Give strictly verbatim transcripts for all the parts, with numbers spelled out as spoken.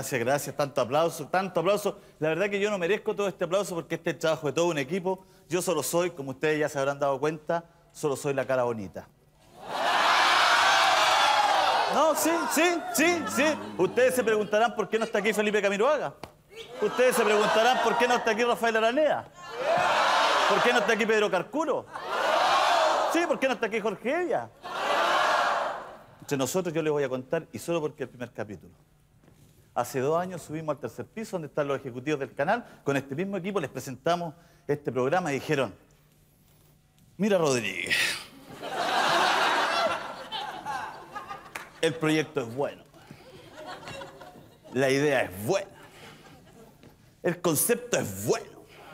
Gracias, gracias. Tanto aplauso, tanto aplauso. La verdad que yo no merezco todo este aplauso porque este es el trabajo de todo un equipo. Yo solo soy, como ustedes ya se habrán dado cuenta, solo soy la cara bonita. No, sí, sí, sí, sí. Ustedes se preguntarán por qué no está aquí Felipe Camiroaga. Ustedes se preguntarán por qué no está aquí Rafael Aranea. ¿Por qué no está aquí Pedro Carcuro? Sí, ¿por qué no está aquí Jorge Evia? Entre nosotros yo les voy a contar, y solo porque es el primer capítulo. Hace dos años subimos al tercer piso, donde están los ejecutivos del canal. Con este mismo equipo les presentamos este programa y dijeron: mira, Rodríguez, el proyecto es bueno, la idea es buena, el concepto es bueno,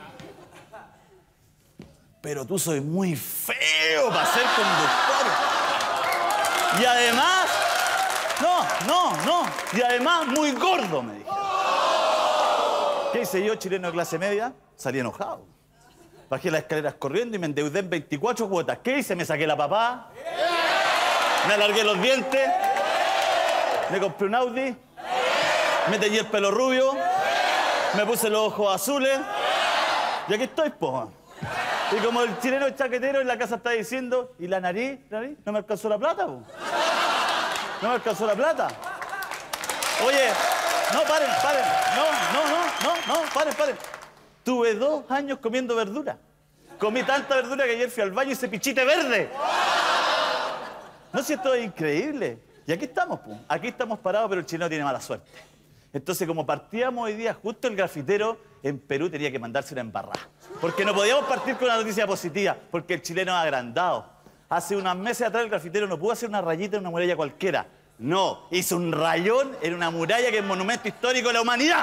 pero tú soy muy feo para ser conductor. Y además, no, no, no, y además muy gordo, me dijeron. ¿Qué hice yo, chileno de clase media? Salí enojado. Bajé las escaleras corriendo y me endeudé en veinticuatro cuotas. ¿Qué hice? Me saqué la papá, me alargué los dientes, me compré un Audi, me teñí el pelo rubio, me puse los ojos azules y aquí estoy, po. Y como el chileno chaquetero en la casa está diciendo, ¿y la nariz? ¿La nariz? No me alcanzó la plata, po. No me alcanzó la plata. Oye, no, paren, paren. No, no, no, no, no, paren, paren. Tuve dos años comiendo verdura. Comí tanta verdura que ayer fui al baño y hice pichite verde. No, si esto es increíble. Y aquí estamos, pum. Aquí estamos parados, pero el chileno tiene mala suerte. Entonces, como partíamos hoy día, justo el grafitero en Perú tenía que mandarse una embarrada. Porque no podíamos partir con una noticia positiva, porque el chileno es agrandado. Hace unos meses atrás el grafitero no pudo hacer una rayita en una muralla cualquiera. No, hizo un rayón en una muralla que es monumento histórico de la humanidad.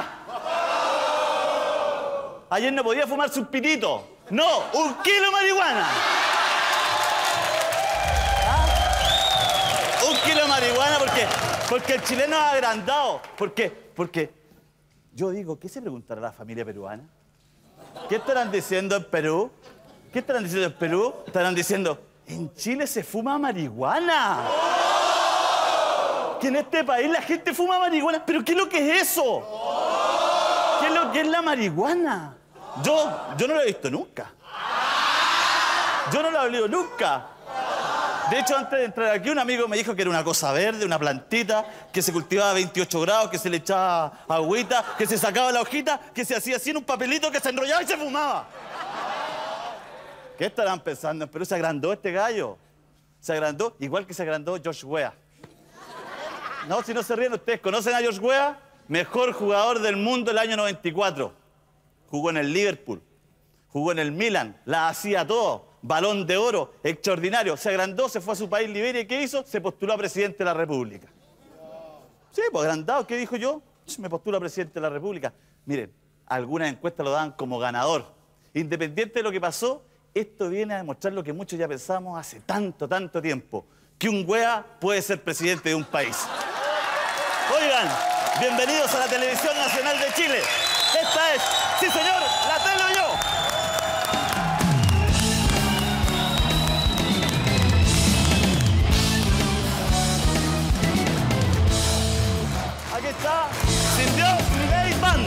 Ayer no podía fumarse un pitito. No, un kilo de marihuana. ¿Ah? Un kilo de marihuana porque, porque el chileno es agrandado. ¿Por qué? Porque yo digo, ¿qué se preguntará la familia peruana? ¿Qué estarán diciendo en Perú? ¿Qué estarán diciendo en Perú? Estarán diciendo, en Chile se fuma marihuana. Que en este país la gente fuma marihuana. ¿Pero qué es lo que es eso? ¿Qué es lo que es la marihuana? Yo, yo no lo he visto nunca. Yo no lo he olido nunca. De hecho, antes de entrar aquí, un amigo me dijo que era una cosa verde, una plantita, que se cultivaba a veintiocho grados, que se le echaba agüita, que se sacaba la hojita, que se hacía así en un papelito, que se enrollaba y se fumaba. ¿Qué estarán pensando? Pero se agrandó este gallo. Se agrandó, igual que se agrandó George Weah. No, si no se ríen ustedes, ¿conocen a George Weah? Mejor jugador del mundo el año noventa y cuatro. Jugó en el Liverpool, jugó en el Milan, la hacía todo. Balón de oro, extraordinario. Se agrandó, se fue a su país, Liberia, ¿y qué hizo? Se postuló a presidente de la República. Sí, pues agrandado, ¿qué dijo yo? Me postulo a presidente de la República. Miren, algunas encuestas lo dan como ganador. Independiente de lo que pasó, esto viene a demostrar lo que muchos ya pensamos hace tanto, tanto tiempo. Que un Weah puede ser presidente de un país. Oigan, bienvenidos a la Televisión Nacional de Chile. Esta es, sí señor, la tele yo. Aquí está, Sin Dios ni Ley Band.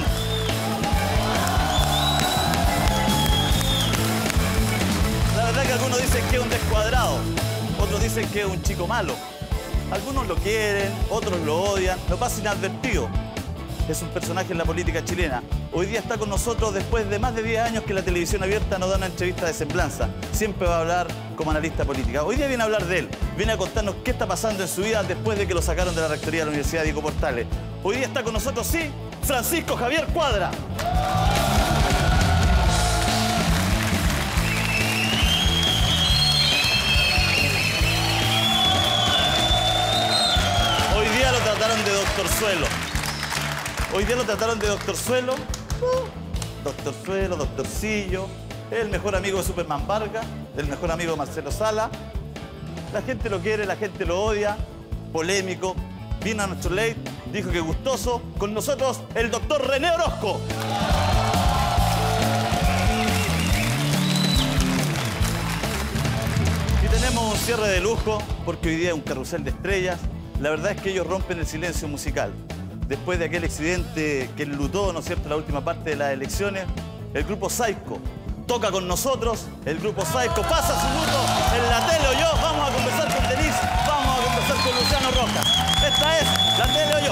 La verdad que algunos dicen que es un descuadrado, otros dicen que es un chico malo. Algunos lo quieren, otros lo odian, lo pasa inadvertido. Es un personaje en la política chilena. Hoy día está con nosotros después de más de diez años que la televisión abierta nos da una entrevista de semblanza. Siempre va a hablar como analista política. Hoy día viene a hablar de él, viene a contarnos qué está pasando en su vida después de que lo sacaron de la rectoría de la Universidad Diego Portales. Hoy día está con nosotros, sí, Francisco Javier Cuadra. Hoy día lo trataron de doctor Suelo. Hoy día lo trataron de doctor Suelo. Uh, doctor Suelo, doctorcillo. Es el mejor amigo de Superman Vargas, el mejor amigo de Marcelo Sala. La gente lo quiere, la gente lo odia. Polémico. Vino a nuestro late, dijo que gustoso. Con nosotros, el doctor René Orozco. Y tenemos un cierre de lujo, porque hoy día es un carrusel de estrellas. La verdad es que ellos rompen el silencio musical. después de aquel accidente que enlutó, ¿no es cierto?, la última parte de las elecciones, el grupo Psycho toca con nosotros. El grupo Psycho pasa su luto en la tele o yo. Vamos a conversar con Denise, vamos a conversar con Luciano Rojas. Esta es La Tele o Yo.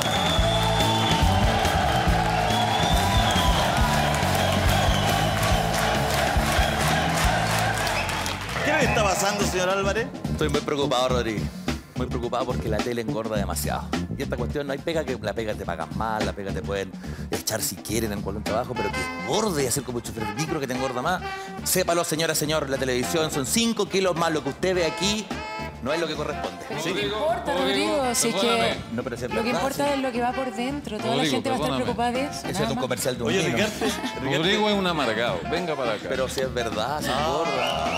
¿Qué le está pasando, señor Álvarez? Estoy muy preocupado, Rodríguez. Muy preocupado porque la tele engorda demasiado. Y esta cuestión no hay pega, que la pega te pagan mal, la pega te pueden echar si quieren en cualquier trabajo, pero que engorde y hacer como chofer de micro que te engorda más. Sépalo, señora, señor, la televisión son cinco kilos más. Lo que usted ve aquí no es lo que corresponde. Pero ¿Sí? no importa, Rodrigo, si es que No, pero si es lo que verdad, importa sí. es lo que va por dentro. Toda la Rodrigo, gente va a estar perdóname. preocupada de eso. Eso nada es un más. comercial de un Oye, vino. Ricarte, Rodrigo es un amargado. Venga para acá. Pero si es verdad, se engorda.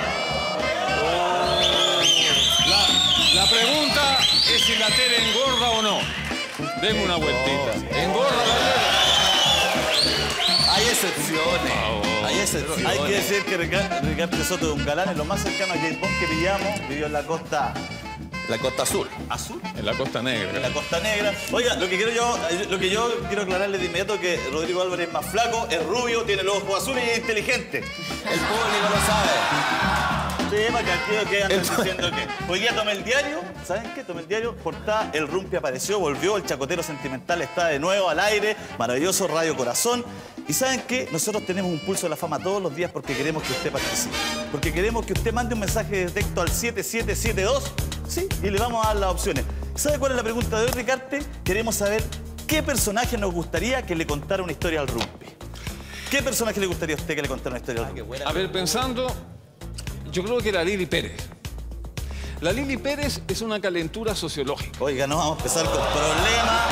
La, la pregunta es si la tele engorda o no. Denme una vueltita. ¿Engorda la tele? Hay excepciones. Hay excepciones. hay que decir que Rica- Ricarte Soto es un galán, es lo más cercano a James Bond que pillamos. Vivió en la costa La Costa Azul. azul. En la Costa En la Negra. Costa Negra. Oiga, lo que quiero yo, lo que yo quiero aclararle de inmediato es que Rodrigo Álvarez es más flaco, es rubio, tiene los ojos azules y es inteligente. El público lo sabe. Sí, para que aquí que andan diciendo que. Hoy día tomé el diario, ¿saben qué? Tomé el diario, portada, el Rumpi apareció, volvió, el chacotero sentimental está de nuevo al aire, maravilloso Radio Corazón. Y ¿saben qué? Nosotros tenemos un pulso de la fama todos los días porque queremos que usted participe. Porque queremos que usted mande un mensaje de texto al siete siete siete dos, ¿sí? Y le vamos a dar las opciones. ¿Sabe cuál es la pregunta de hoy, Ricarte? Queremos saber qué personaje nos gustaría que le contara una historia al Rumpi. ¿Qué personaje le gustaría a usted que le contara una historia al Ah, qué Rumpi? buena. A ver, pensando, yo creo que la Lili Pérez. La Lili Pérez es una calentura sociológica. Oiga, no vamos a empezar con problemas.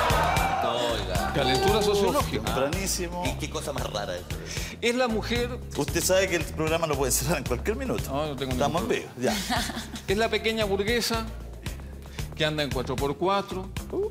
Oiga. Calentura sociológica. Tempranísimo. ¿Y qué cosa más rara es? Es la mujer, Usted sabe que el programa lo puede cerrar en cualquier minuto. No, no tengo Estamos en ningún vivo, ya. es la pequeña burguesa que anda en cuatro por cuatro,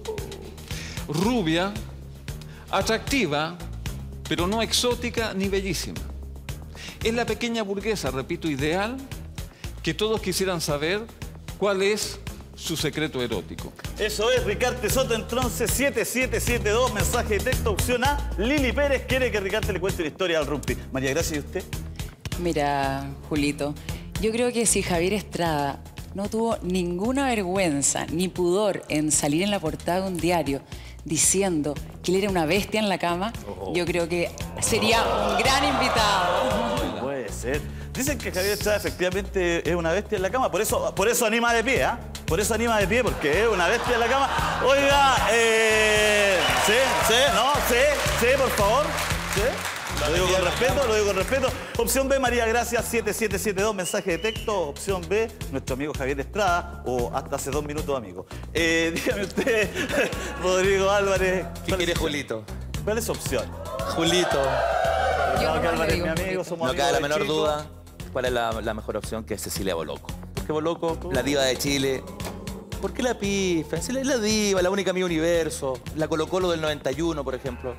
rubia, atractiva, pero no exótica ni bellísima. Es la pequeña burguesa, repito, ideal, que todos quisieran saber cuál es su secreto erótico. Eso es, Ricarte Soto, entonces siete siete siete dos, mensaje de texto, opción A. Lili Pérez quiere que Ricarte le cuente la historia al Rumpi. María Gracia, ¿y usted? Mira, Julito, yo creo que si Javier Estrada no tuvo ninguna vergüenza ni pudor en salir en la portada de un diario diciendo que él era una bestia en la cama, yo creo que sería un gran invitado. Puede ser. Dicen que Javier Estrada efectivamente es una bestia en la cama, por eso, por eso anima de pie, ¿ah? Por eso anima de pie, porque es una bestia en la cama. Oiga, eh... Sí, sí, no, sí, sí, por favor. Sí. Lo digo con respeto, lo digo con respeto. Opción B, María Gracia, siete siete siete dos, mensaje de texto. Opción B, nuestro amigo Javier Estrada, o hasta hace dos minutos, amigo. Eh, dígame usted, Rodrigo Álvarez. ¿Qué quiere Julito? ¿Cuál es su opción? Julito. Yo No, que nomás le Álvarez es digo mi amigo, Julito. somos No amigos cabe la de menor chico. duda cuál es la, la mejor opción, que es Cecilia Boloco. Porque Boloco, la diva de Chile. ¿Por qué la pifa? Si es la diva, la única mi universo. La Colo Colo del noventa y uno, por ejemplo.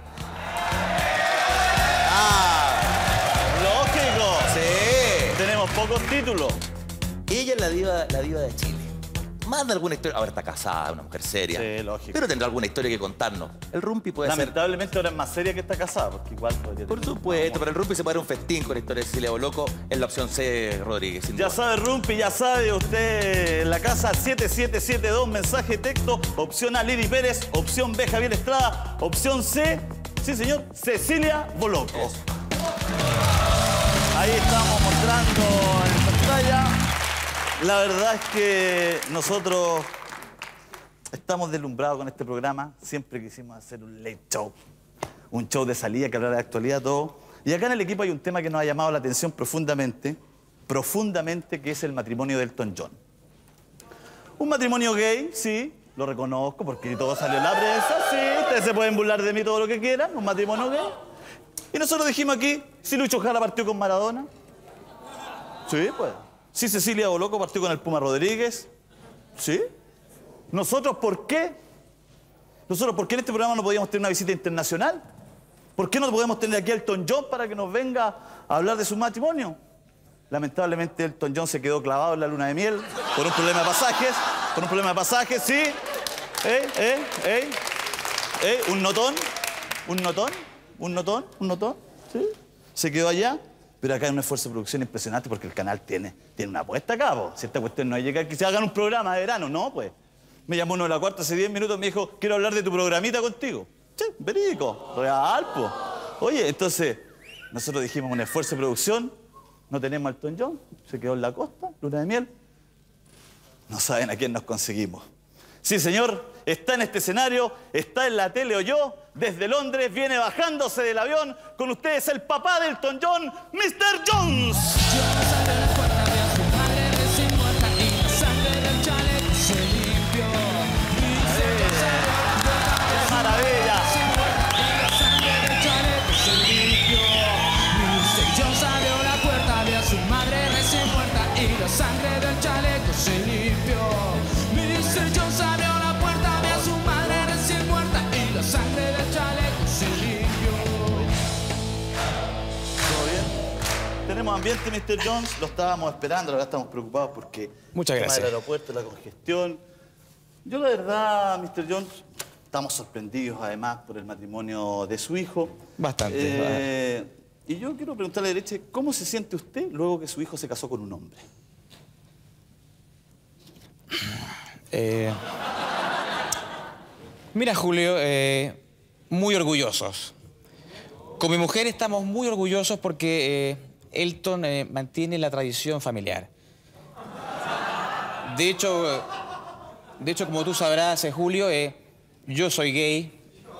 Lógico. Sí. Tenemos pocos títulos. Ella es la diva, la diva de Chile. Más de alguna historia. Ahora está casada, una mujer seria. Sí, lógico. Pero tendrá alguna historia que contarnos. El Rumpi puede ser. Lamentablemente ahora es más seria que está casada, porque igual podría Por tener- supuesto, pero el Rumpi se puede dar un festín con la historia de Cecilia Boloco en la opción C, Rodríguez. Sin Ya duda. sabe, Rumpi, ya sabe usted en la casa siete siete siete dos, mensaje de texto. Opción A, Lili Pérez. Opción B, Javier Estrada. Opción C, sí señor, Cecilia Boloco. Eso. Ahí estamos mostrando en pantalla. La verdad es que nosotros estamos deslumbrados con este programa. Siempre quisimos hacer un late show. Un show de salida que hablara de actualidad, todo. Y acá en el equipo hay un tema que nos ha llamado la atención profundamente, profundamente, que es el matrimonio de Elton John. Un matrimonio gay, sí, lo reconozco porque todo salió en la prensa, sí, ustedes se pueden burlar de mí todo lo que quieran, un matrimonio gay. Y nosotros dijimos aquí, si Lucho Jara partió con Maradona, sí, pues. Si Cecilia Boloco partió con el Puma Rodríguez, sí. Nosotros, ¿por qué? Nosotros, ¿por qué en este programa no podíamos tener una visita internacional? ¿Por qué no podemos tener aquí a Elton John para que nos venga a hablar de su matrimonio? Lamentablemente Elton John se quedó clavado en la luna de miel por un problema de pasajes, por un problema de pasajes, sí. ¿Eh? ¿Eh? ¿Eh? ¿Eh? ¿Un notón? ¿Un notón? ¿Un notón? ¿Un notón? ¿Sí? Se quedó allá, pero acá hay un esfuerzo de producción impresionante porque el canal tiene, tiene una apuesta acá, po. Si esta cuestión no es llegar que se hagan un programa de verano, no, pues. Me llamó uno de la cuarta hace diez minutos y me dijo, quiero hablar de tu programita contigo. Sí, verídico, real, po. Oye, entonces, nosotros dijimos un esfuerzo de producción, no tenemos al Elton John, se quedó en la costa, luna de miel. No saben a quién nos conseguimos. Sí, señor, está en este escenario, está en la tele o yo, desde Londres, viene bajándose del avión, con ustedes el papá de Elton John, mister Jones. ¡Qué maravilla! Su madre recién muerta y la sangre del chaleco se limpió. mister Jones abrió la puerta, ve a su madre recién muerta y la sangre del chaleco se limpió. ¿Todo bien? Tenemos ambiente, mister Jones. Lo estábamos esperando, la verdad estamos preocupados porque... Muchas el tema gracias. del aeropuerto, la congestión. Yo la verdad, mister Jones, estamos sorprendidos además por el matrimonio de su hijo. Bastante. Eh, y yo quiero preguntarle a derecha, ¿cómo se siente usted luego que su hijo se casó con un hombre? Eh, mira, Julio, eh, muy orgullosos. Con mi mujer estamos muy orgullosos porque eh, Elton eh, mantiene la tradición familiar. De hecho, eh, de hecho, como tú sabrás, eh, Julio, eh, yo soy gay.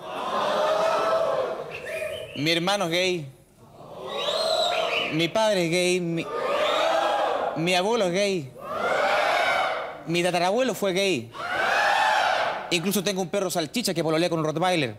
Mi hermano es gay. Mi padre es gay. Mi, mi abuelo es gay. Mi tatarabuelo fue gay. Incluso tengo un perro salchicha que pololea con un rottweiler.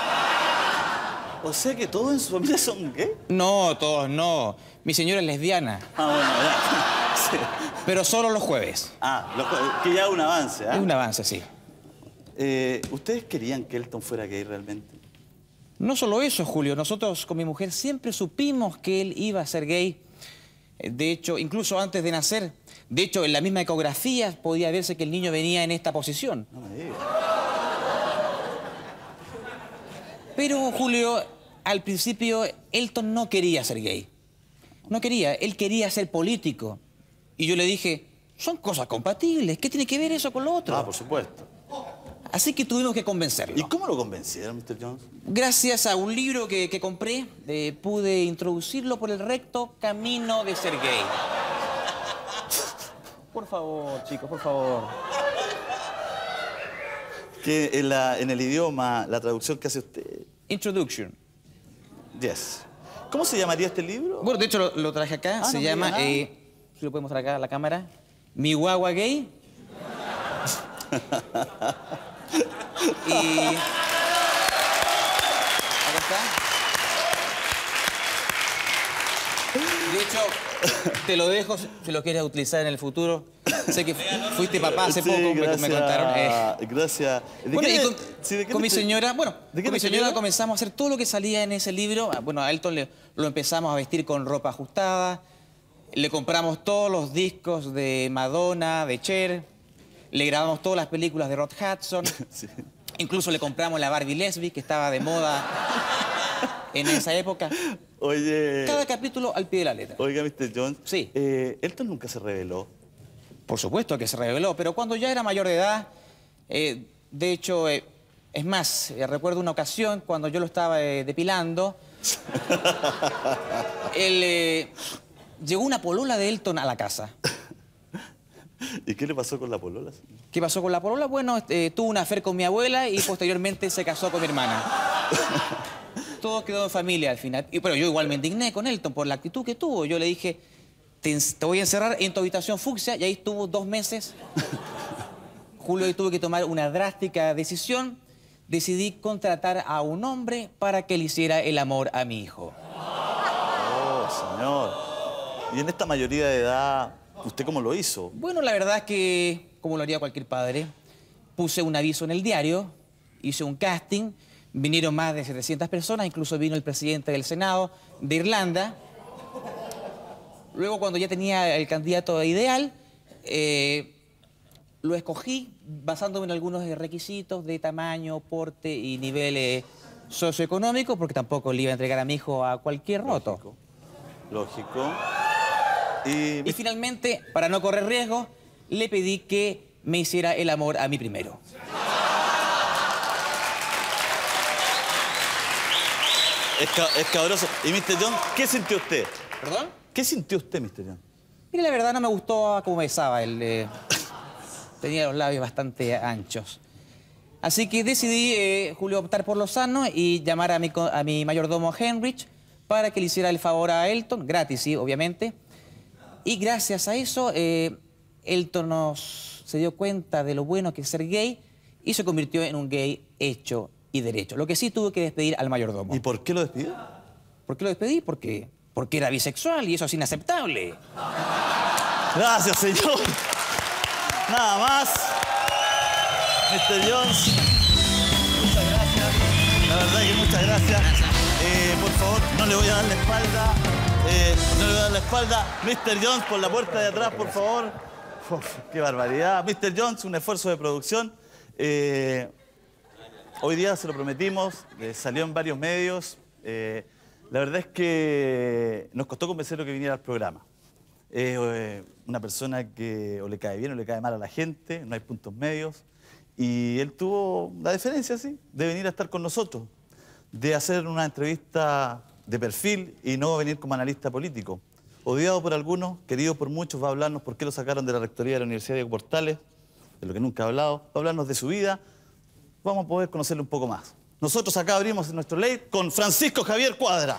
O sea que todos en su familia son gays. No, todos no. Mi señora es lesbiana. Ah, bueno, ya. Sí. Pero solo los jueves. Ah, lo, que ya es un avance, ¿ah? Es un avance, sí. Eh, ¿Ustedes querían que Elton fuera gay realmente? No solo eso, Julio. Nosotros con mi mujer siempre supimos que él iba a ser gay. De hecho, incluso antes de nacer. De hecho, en la misma ecografía podía verse que el niño venía en esta posición. No me digas. Pero, Julio, al principio, Elton no quería ser gay. No quería. Él quería ser político. Y yo le dije, son cosas compatibles. ¿Qué tiene que ver eso con lo otro? Ah, por supuesto. Así que tuvimos que convencerlo. ¿Y cómo lo convencieron, mister Jones? Gracias a un libro que, que compré, eh, pude introducirlo por el recto camino de ser gay. Por favor, chicos, por favor. Que en, la, en el idioma, la traducción que hace usted... Introduction. Yes. ¿Cómo se llamaría este libro? Bueno, de hecho, lo, lo traje acá. Ah, Se no me llama, diga nada. eh, si lo podemos mostrar acá a la cámara, Mi guagua gay. Y... acá está. De hecho, te lo dejo si lo quieres utilizar en el futuro. Sé que fuiste papá hace Sí, poco, me- gracias, me, contaron. eh. Gracias. ¿De Bueno, qué- y con, sí, ¿de qué con mi te- señora, bueno, ¿De qué con mi te señora señora? comenzamos a hacer todo lo que salía en ese libro. Ah, bueno, a Elton le- lo empezamos a vestir con ropa ajustada. Le compramos todos los discos de Madonna, de Cher. Le grabamos todas las películas de Rod Hudson. Sí. Incluso le compramos la Barbie Lesbi, que estaba de moda en esa época. Oye... Cada capítulo al pie de la letra. Oiga, mister Jones. Sí. Eh, Elton nunca se reveló. Por supuesto que se reveló, pero cuando ya era mayor de edad, eh, de hecho, eh, es más, eh, recuerdo una ocasión cuando yo lo estaba eh, depilando, él, eh, llegó una polola de Elton a la casa. ¿Y qué le pasó con la polola? ¿Qué pasó con la polola? Bueno, eh, tuvo una affair con mi abuela y posteriormente se casó con mi hermana. Todo quedó en familia al final. Y, pero yo igual me indigné con Elton por la actitud que tuvo. Yo le dije, te, en- te voy a encerrar en tu habitación fucsia, y ahí estuvo dos meses. Julio, y tuve que tomar una drástica decisión. Decidí contratar a un hombre para que le hiciera el amor a mi hijo. Oh, señor. Y en esta mayoría de edad, ¿usted cómo lo hizo? Bueno, la verdad es que, como lo haría cualquier padre, puse un aviso en el diario, hice un casting, vinieron más de setecientas personas, incluso vino el presidente del Senado de Irlanda. Luego, cuando ya tenía el candidato ideal, eh, lo escogí basándome en algunos requisitos de tamaño, porte y niveles socioeconómicos, porque tampoco le iba a entregar a mi hijo a cualquier roto. Lógico. Y... Y finalmente, para no correr riesgo, le pedí que me hiciera el amor a mí primero. Es, ca es cabroso. Y mister John, ¿qué sintió usted? ¿Perdón? ¿Qué sintió usted, mister John? Mire, la verdad no me gustó cómo besaba él. Eh, tenía los labios bastante anchos. Así que decidí, eh, Julio, optar por lo sano y llamar a mi, a mi mayordomo Henrich para que le hiciera el favor a Elton, gratis, sí, obviamente. Y gracias a eso, eh, Elton nos se dio cuenta de lo bueno que es ser gay y se convirtió en un gay hecho y derecho. Lo que sí tuvo que despedir al mayordomo. ¿Y por qué lo despidió? ¿Por qué lo despedí? Porque, porque era bisexual y eso es inaceptable. Gracias, señor. Nada más. mister Jones. Muchas gracias. La verdad que muchas gracias. Eh, por favor, no le voy a dar la espalda. Eh, no le voy a dar la espalda. mister Jones, por la puerta de atrás, por favor. Uf, qué barbaridad. mister Jones, un esfuerzo de producción. Eh, hoy día se lo prometimos. Eh, salió en varios medios. Eh, la verdad es que nos costó convencerlo que viniera al programa. Es eh, una persona que o le cae bien o le cae mal a la gente, no hay puntos medios. Y él tuvo la deferencia, sí, de venir a estar con nosotros, de hacer una entrevista de perfil y no venir como analista político. Odiado por algunos, querido por muchos, va a hablarnos por qué lo sacaron de la rectoría de la Universidad de Portales, de lo que nunca ha hablado, va a hablarnos de su vida, vamos a poder conocerle un poco más. Nosotros acá abrimos nuestro late con Francisco Javier Cuadra.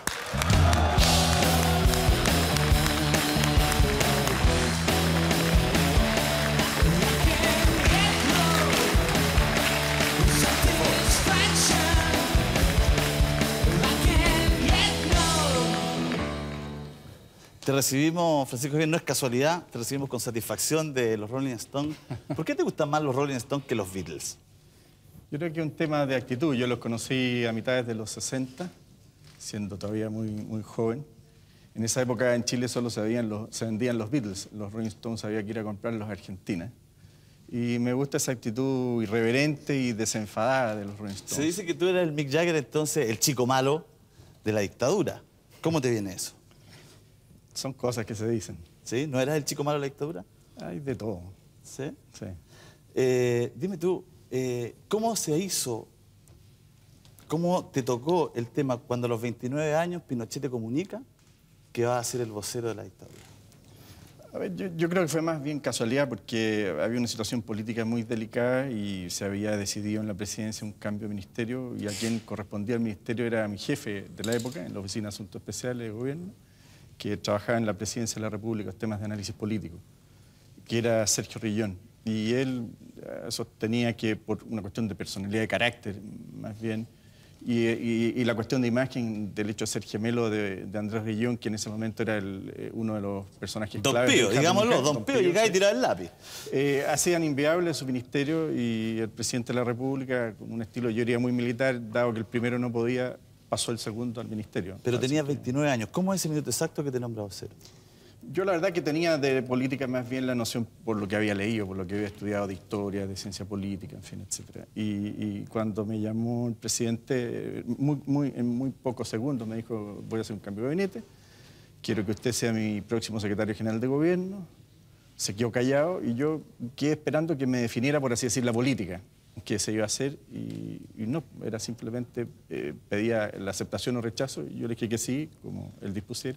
Te recibimos, Francisco Javier, no es casualidad, te recibimos con satisfacción de los Rolling Stones. ¿Por qué te gustan más los Rolling Stones que los Beatles? Yo creo que es un tema de actitud. Yo los conocí a mitades de los sesenta, siendo todavía muy, muy joven. En esa época en Chile solo se, veían los, se vendían los Beatles. Los Rolling Stones había que ir a comprarlos a Argentina. Y me gusta esa actitud irreverente y desenfadada de los Rolling Stones. Se dice que tú eras el Mick Jagger, entonces, el chico malo de la dictadura. ¿Cómo te viene eso? Son cosas que se dicen. ¿Sí? ¿No eras el chico malo de la dictadura? Hay de todo. ¿Sí? Sí. Eh, dime tú, eh, ¿cómo se hizo, cómo te tocó el tema cuando a los veintinueve años Pinochet te comunica que vas a ser el vocero de la dictadura? A ver, yo, yo creo que fue más bien casualidad porque había una situación política muy delicada y se había decidido en la presidencia un cambio de ministerio y a quien correspondía el ministerio era mi jefe de la época, en la Oficina de Asuntos Especiales de Gobierno, que trabajaba en la Presidencia de la República, los temas de análisis político, que era Sergio Rillón. Y él eh, sostenía que por una cuestión de personalidad, de carácter, más bien, y, y, y la cuestión de imagen del hecho de ser gemelo de, de Andrés Rillón, que en ese momento era el, eh, uno de los personajes Don claves. Pío, del digámoslo, Don, Don Pío, llegaba y tiraba el lápiz. Eh, hacían inviable su ministerio y el presidente de la República, con un estilo yo diría muy militar, dado que el primero no podía, pasó el segundo al ministerio. Pero Así tenías que... veintinueve años. ¿Cómo es ese minuto exacto que te nombra vocero? Yo la verdad que tenía de política más bien la noción por lo que había leído, por lo que había estudiado de historia, de ciencia política, en fin, etcétera. Y, y cuando me llamó el presidente, muy, muy, en muy pocos segundos me dijo, voy a hacer un cambio de gabinete, quiero que usted sea mi próximo secretario general de gobierno. Se quedó callado y yo quedé esperando que me definiera, por así decir, la política que se iba a hacer y, y no, era simplemente, eh, pedía la aceptación o rechazo y yo le dije que sí, como él dispusiera.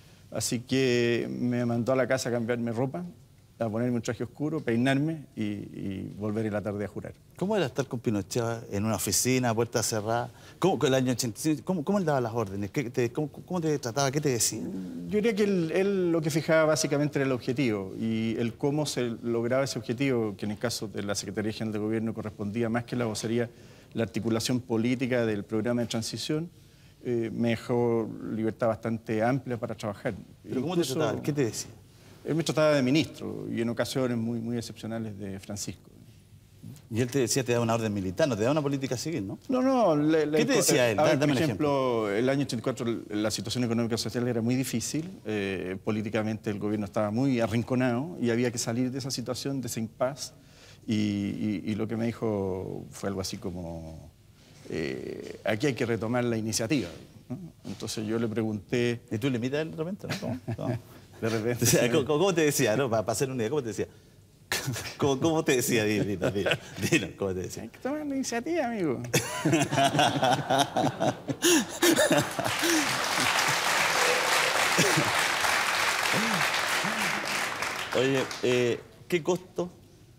Así que me mandó a la casa a cambiarme ropa, a ponerme un traje oscuro, peinarme y, y volver en la tarde a jurar. ¿Cómo era estar con Pinochet en una oficina, puerta cerrada? ¿Cómo, el año ochenta y cinco, ¿cómo, cómo él daba las órdenes? ¿Qué te, cómo, ¿Cómo te trataba? ¿Qué te decía? Yo diría que él, él lo que fijaba básicamente era el objetivo y el cómo se lograba ese objetivo, que en el caso de la Secretaría General de Gobierno correspondía más que la vocería, la articulación política del programa de transición. Eh, me dejó libertad bastante amplia para trabajar. ¿Pero cómo te trataba? ¿Qué te decía? Él me trataba de ministro y en ocasiones muy, muy excepcionales de Francisco. Y él te decía, te daba una orden militar, no te daba una política civil, ¿no? No, no. Le, le, ¿Qué te decía él? A ver, Dame por un ejemplo, ejemplo. el año ochenta y cuatro la situación económica y social era muy difícil. Eh, políticamente el gobierno estaba muy arrinconado y había que salir de esa situación, de ese impasse. Y, y, y lo que me dijo fue algo así como, eh, aquí hay que retomar la iniciativa, ¿no? Entonces yo le pregunté... ¿Y tú le imitas de repente? ¿No? ¿Cómo? No. De repente... O sea, ¿cómo, ¿Cómo te decía? ¿No? Para, para hacer una idea, ¿cómo te decía? ¿Cómo, cómo te decía? Dilo, dilo, dilo, dilo, ¿cómo te decía? Hay que tomar la iniciativa, amigo. Oye, eh, ¿qué costo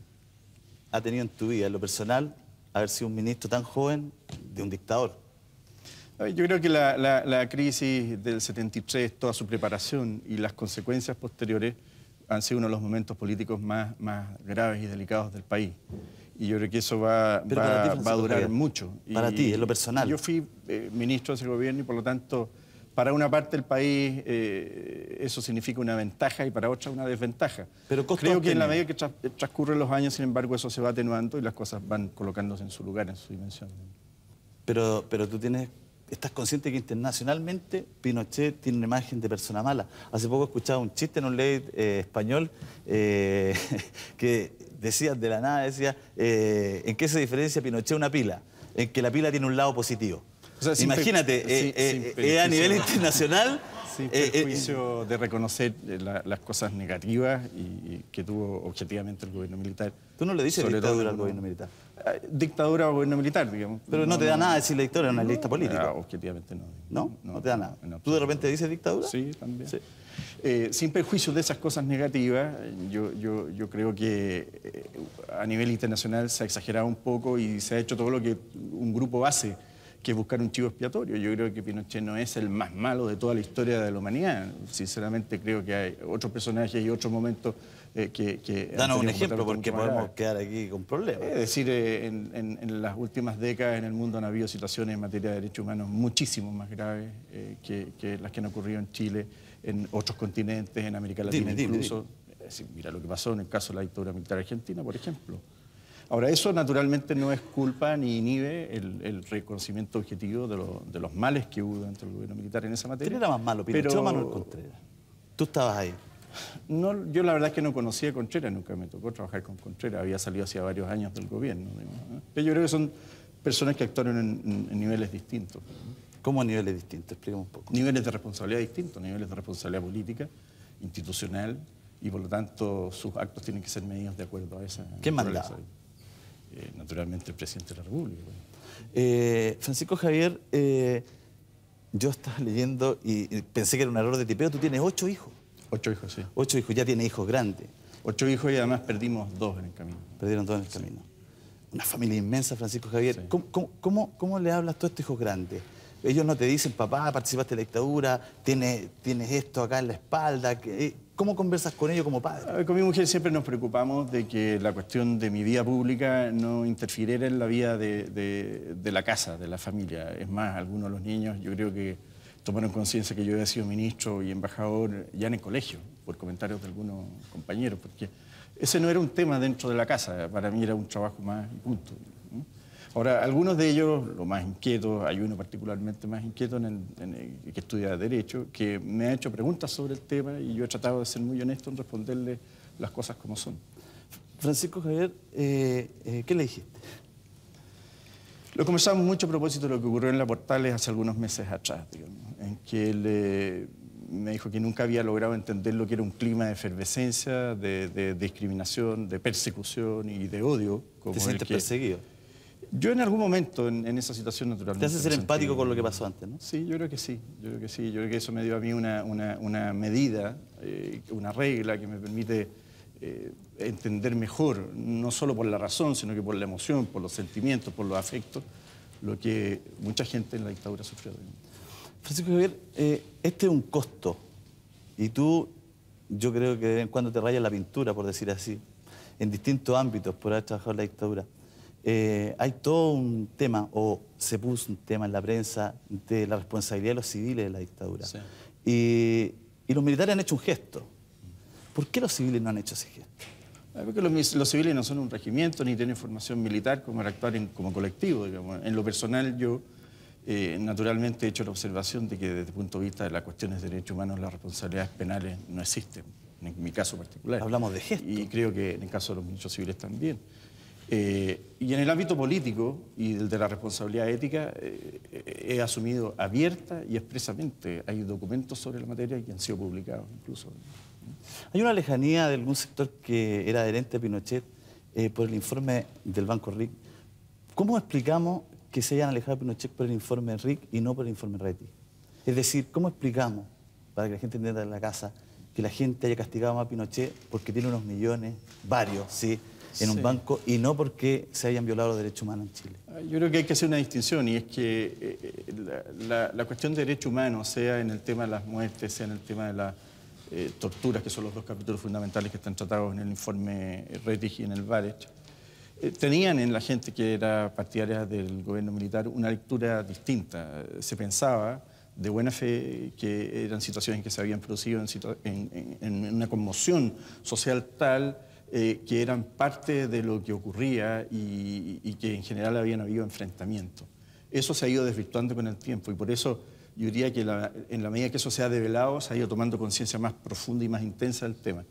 ha tenido en tu vida, en lo personal, haber sido un ministro tan joven de un dictador? Yo creo que la, la, la crisis del setenta y tres, toda su preparación y las consecuencias posteriores han sido uno de los momentos políticos más, más graves y delicados del país. Y yo creo que eso va, Pero va, para ti, va a Francisco durar Javier, mucho. para Y ti, en lo personal. Yo fui eh, ministro de ese gobierno y por lo tanto, para una parte del país eh, eso significa una ventaja y para otra una desventaja. Pero costos creo que en la tenido. medida que tra transcurren los años, sin embargo, eso se va atenuando y las cosas van colocándose en su lugar, en su dimensión. Pero, pero tú tienes, estás consciente que internacionalmente Pinochet tiene una imagen de persona mala. Hace poco escuchaba un chiste en un ley eh, español eh, que decía de la nada, decía, eh, ¿en qué se diferencia Pinochet de una pila? En que la pila tiene un lado positivo. O sea, sin Imagínate, pre- eh, sin- eh, sin eh, a prejuicio. nivel internacional... Sin eh, eh, perjuicio de reconocer eh, la- las cosas negativas y, y que tuvo objetivamente el gobierno militar. tú no le dices Sobre dictadura todo al uno- gobierno militar. Eh, Dictadura o gobierno militar, digamos. Pero no, te da nada decirle dictadura en una lista política. Ah, objetivamente no. ¿No? No, te da nada. en ¿Tú de absoluto. repente dices dictadura? Sí, también. Sí. Eh, sin perjuicio de esas cosas negativas, yo, yo, yo creo que eh, a nivel internacional se ha exagerado un poco y se ha hecho todo lo que un grupo hace, que es buscar un chivo expiatorio. Yo creo que Pinochet no es el más malo de toda la historia de la humanidad. Sinceramente creo que hay otros personajes y otros momentos eh, que, que... han Danos un tenido ejemplo comportamientos porque mucho más podemos graves. quedar aquí con problemas. Es decir, eh, en, en- en las últimas décadas en el mundo han habido situaciones en materia de derechos humanos muchísimo más graves eh, que, que las que han ocurrido en Chile, en otros continentes, en América Latina Dime, dime, incluso. Es decir, mira lo que pasó en el caso de la dictadura militar argentina, por ejemplo. Ahora, eso naturalmente no es culpa ni inhibe el, el reconocimiento objetivo de, lo- de los males que hubo dentro del gobierno militar en esa materia. ¿Quién era más malo, Pinochet Pero- o Manuel Contreras? Tú estabas ahí. No, yo la verdad es que no conocía a Contreras, nunca me tocó trabajar con Contreras, había salido hacía varios años del gobierno. digamos, ¿no? Pero yo creo que son personas que actuaron en, en- en niveles distintos, ¿Cómo a niveles distintos? Explícame un poco. niveles de responsabilidad distintos, niveles de responsabilidad política, institucional, y por lo tanto sus actos tienen que ser medidos de acuerdo a esa... ¿Quién naturaleza. mandaba? Eh, naturalmente el presidente de la República. bueno. Eh, Francisco Javier, eh, yo estaba leyendo y y pensé que era un error de tipeo. Tú tienes ocho hijos. Ocho hijos, sí. Ocho hijos, ya tienes hijos grandes. Ocho hijos y además perdimos dos en el camino. Perdieron todos en el camino. Una familia inmensa, Francisco Javier. Sí. ¿Cómo, cómo, cómo- cómo le hablas tú a estos hijos grandes? Ellos no te dicen, papá, participaste en la dictadura, tienes, tienes esto acá en la espalda. que- eh, ¿Cómo conversas con ellos como padre? A ver, con mi mujer siempre nos preocupamos de que la cuestión de mi vida pública no interfiriera en la vida de, de- de la casa, de la familia. Es más, algunos de los niños yo creo que tomaron conciencia que yo había sido ministro y embajador ya en el colegio, por comentarios de algunos compañeros, porque ese no era un tema dentro de la casa, para mí era un trabajo más y punto. ¿no? Ahora, algunos de ellos, los más inquietos, hay uno particularmente más inquieto en el- en el- que estudia Derecho, que me ha hecho preguntas sobre el tema y yo he tratado de ser muy honesto en responderle las cosas como son. Francisco Javier, eh, eh, ¿qué le dijiste? Lo conversamos mucho a propósito de lo que ocurrió en la Portales hace algunos meses atrás, digamos, en que él eh, me dijo que nunca había logrado entender lo que era un clima de efervescencia, de, de discriminación, de persecución y de odio. Como ¿Te el sientes que- perseguido? Yo en algún momento en, en esa situación Te naturalmente... hace ser me empático sentí- con lo que pasó antes, ¿no? Sí, yo creo que sí, yo creo que sí. Yo creo que eso me dio a mí una, una, una medida, eh, una regla que me permite eh, entender mejor, no solo por la razón, sino que por la emoción, por los sentimientos, por los afectos, lo que mucha gente en la dictadura sufrió. Francisco Javier, eh, este es un costo. Y tú, yo creo que de vez en cuando te rayas la pintura, por decir así, en distintos ámbitos por haber trabajado en la dictadura. Eh, hay todo un tema, o se puso un tema en la prensa, de la responsabilidad de los civiles de la dictadura. Sí. Y, y los militares han hecho un gesto. ¿Por qué los civiles no han hecho ese gesto? Ah, Porque los, mis- los civiles no son un regimiento ni tienen formación militar como para actuar en- como colectivo. Digamos. En lo personal, yo eh, naturalmente he hecho la observación de que desde el punto de vista de las cuestiones de derechos humanos las responsabilidades penales no existen, en mi caso particular. Hablamos de gesto. Y creo que en el caso de los ministros civiles también. Eh, y en el ámbito político y el de la responsabilidad ética, eh, he asumido abierta y expresamente. Hay documentos sobre la materia que han sido publicados incluso. Hay una lejanía de algún sector que era adherente a Pinochet eh, por el informe del Banco R I C. ¿Cómo explicamos que se hayan alejado de Pinochet por el informe R I C y no por el informe Reti? Es decir, ¿cómo explicamos, para que la gente entienda en la casa, que la gente haya castigado más a Pinochet porque tiene unos millones, varios, sí, en un Sí. banco, y no porque se hayan violado los derechos humanos en Chile? Yo creo que hay que hacer una distinción, y es que eh, la, la- la cuestión de derechos humanos, sea en el tema de las muertes, sea en el tema de las eh, torturas, que son los dos capítulos fundamentales que están tratados en el informe Rettig y en el Varech, eh, tenían en la gente que era partidaria del gobierno militar una lectura distinta. Se pensaba de buena fe que eran situaciones en que se habían producido en, situa- en- en- en una conmoción social tal eh, que eran parte de lo que ocurría y, y que en general habían habido enfrentamientos. Eso se ha ido desvirtuando con el tiempo, y por eso yo diría que la- en la medida que eso se ha develado, se ha ido tomando conciencia más profunda y más intensa del tema.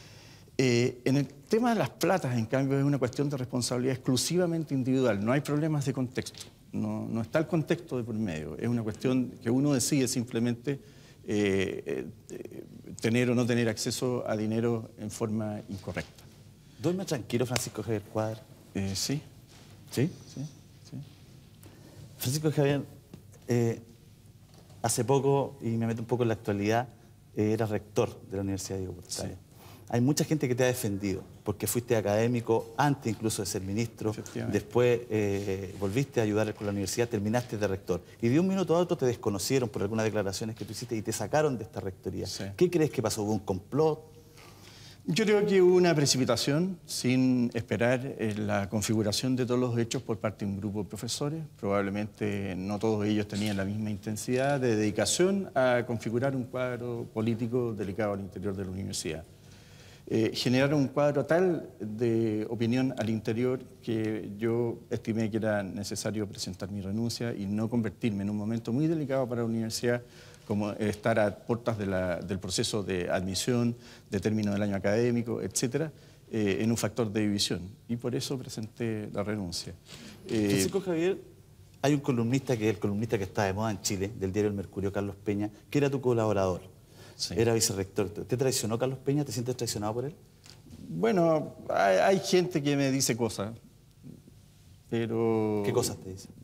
Eh, en el tema de las platas, en cambio, es una cuestión de responsabilidad exclusivamente individual. No hay problemas de contexto. No, no está el contexto de por medio. Es una cuestión que uno decide simplemente eh, eh, eh, tener o no tener acceso a dinero en forma incorrecta. ¿Duerme tranquilo Francisco Javier Cuadra? Eh, sí, ¿Sí? sí, sí. Francisco Javier, eh, hace poco, y me meto un poco en la actualidad, eh, era rector de la Universidad Diego Portales. Sí. Hay mucha gente que te ha defendido, porque fuiste académico antes incluso de ser ministro, Efectivamente. después eh, volviste a ayudar con la universidad, terminaste de rector. Y de un minuto a otro te desconocieron por algunas declaraciones que tú hiciste y te sacaron de esta rectoría. Sí. ¿Qué crees que pasó? ¿Hubo un complot? Yo creo que hubo una precipitación sin esperar eh, la configuración de todos los hechos por parte de un grupo de profesores. Probablemente no todos ellos tenían la misma intensidad de dedicación a configurar un cuadro político delicado al interior de la universidad. Eh, generaron un cuadro tal de opinión al interior que yo estimé que era necesario presentar mi renuncia y no convertirme en un momento muy delicado para la universidad, como estar a puertas de la- del proceso de admisión, de término del año académico, etcétera, eh, en un factor de división. Y por eso presenté la renuncia. Eh, Francisco Javier, hay un columnista que es el columnista que está de moda en Chile, del diario El Mercurio, Carlos Peña, que era tu colaborador. Sí. Era vicerrector. ¿Te traicionó Carlos Peña? ¿Te sientes traicionado por él? bueno, hay, hay gente que me dice cosas, pero... ¿Qué cosas te dice?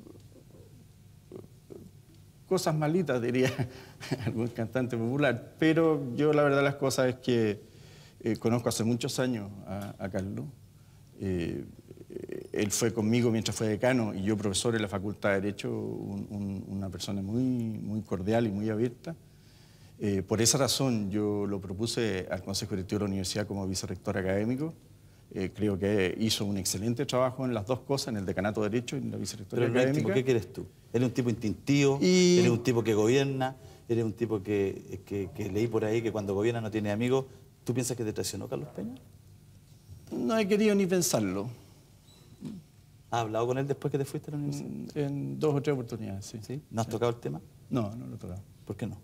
Cosas malitas, diría algún cantante popular. Pero yo la verdad las cosas es que eh, conozco hace muchos años a, a Carlos. Eh, eh, él fue conmigo mientras fue decano y yo profesor en la Facultad de Derecho, un- un- una persona muy, muy cordial y muy abierta. Eh, por esa razón yo lo propuse al Consejo Directivo de la Universidad como vicerrector académico. Eh, creo que hizo un excelente trabajo en las dos cosas, en el decanato de Derecho y en la vicerrectoría Pero en lo académica. íntimo, ¿qué quieres tú? Eres un tipo instintivo, Y- eres un tipo que gobierna, eres un tipo que, que- que leí por ahí que cuando gobierna no tiene amigos. ¿Tú piensas que te traicionó Carlos Peña? No he querido ni pensarlo. ¿Has hablado con él después que te fuiste a la universidad? En dos o tres oportunidades, sí. ¿Sí? ¿No has tocado el tema? No, no lo he tocado. ¿Por qué no?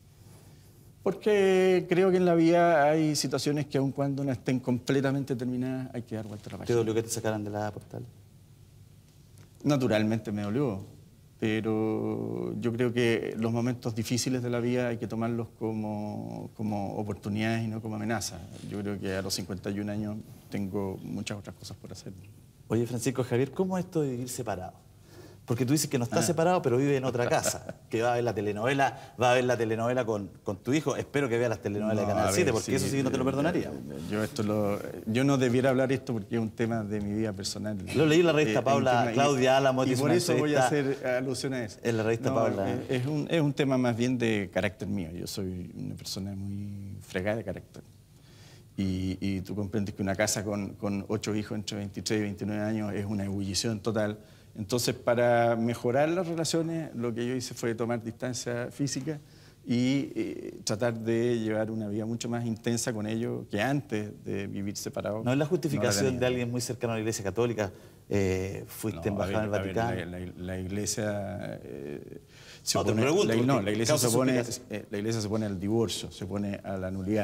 Porque creo que en la vida hay situaciones que aun cuando no estén completamente terminadas hay que dar vuelta a la ¿Te página. dolió que te sacaran de la portal? Naturalmente me dolió, pero yo creo que los momentos difíciles de la vida hay que tomarlos como, como oportunidades y no como amenazas. Yo creo que a los cincuenta y un años tengo muchas otras cosas por hacer. Oye, Francisco Javier, ¿cómo es esto de vivir separado? Porque tú dices que no estás separado, pero vive en otra casa, que va a ver la telenovela, va a ver la telenovela con, con tu hijo. Espero que vea las telenovelas No, de a Canal ver, siete, porque sí, eso sí no te lo eh, perdonaría. eh, Yo, esto lo, yo no debiera hablar esto porque es un tema de mi vida personal. Lo leí en la revista Eh, Paula, es un tema- y- Claudia Álamo Y hizo por una eso voy a entrevista hacer alusión a eso. en la revista Paula. eh, Es un, es un tema más bien de carácter mío. Yo soy una persona muy fregada de carácter. Y, y tú comprendes que una casa con, con ocho hijos entre veintitrés y veintinueve años es una ebullición total. Entonces, para mejorar las relaciones, lo que yo hice fue tomar distancia física y eh, tratar de llevar una vida mucho más intensa con ellos que antes de vivir separados. No es la justificación tenía. de alguien muy cercano a la Iglesia Católica. Eh, fuiste No, a embajador ver, en el a ver, Vaticano. la, la- la iglesia eh, se No, te opone, pregunto, la, no, porque la iglesia se causa opone, suspicacia. eh, la iglesia se opone al divorcio, se opone a la nulidad.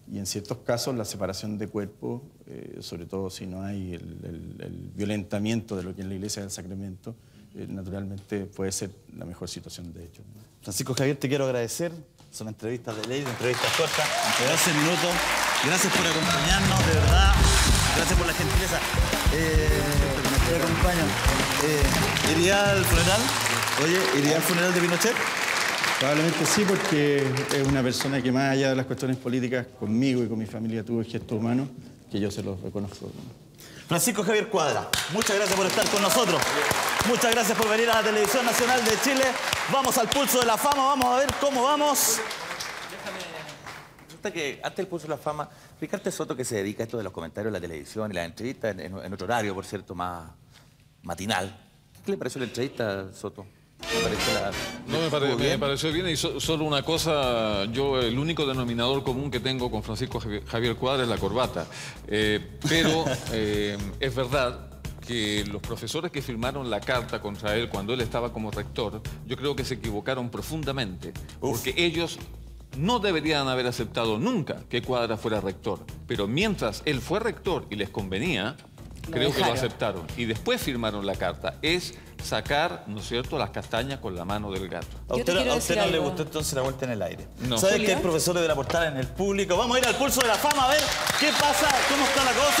Y en ciertos casos la separación de cuerpos, eh, sobre todo si no hay el, el, el violentamiento de lo que es la Iglesia del Sacramento, eh, naturalmente puede ser la mejor situación de hecho, ¿no? Francisco Javier, te quiero agradecer. Son entrevistas de ley, entrevistas cortas, de doce minutos. Gracias por acompañarnos, de verdad. Gracias por la gentileza. Eh, te acompaño. Eh, ¿Iría al funeral? Oye, ¿iría al funeral de Pinochet? Probablemente sí, porque es una persona que más allá de las cuestiones políticas, conmigo y con mi familia tuvo el gesto humano, que yo se los reconozco. Francisco Javier Cuadra, muchas gracias por estar con nosotros. Muchas gracias por venir a la Televisión Nacional de Chile. Vamos al Pulso de la Fama, vamos a ver cómo vamos. Resulta que antes del Pulso de la Fama, Ricardo Soto, que se dedica a esto de los comentarios en la televisión y las entrevistas, en, en, en otro horario, por cierto, más matinal. ¿Qué le pareció la entrevista, Soto? ¿Me pareció la... No, me, pare, me pareció bien y so, solo una cosa, yo el único denominador común que tengo con Francisco Javier Cuadra es la corbata. Eh, pero eh, es verdad que los profesores que firmaron la carta contra él cuando él estaba como rector, yo creo que se equivocaron profundamente, Uf. porque ellos no deberían haber aceptado nunca que Cuadra fuera rector, pero mientras él fue rector y les convenía, lo creo dejaron. que lo aceptaron y después firmaron la carta. Es sacar, ¿no es cierto?, las castañas con la mano del gato. ¿A usted, a usted no le gustó entonces la vuelta en el aire? No. ¿Sabes que hay profesores de la portada en el público? Vamos a ir al Pulso de la Fama a ver qué pasa, cómo está la cosa.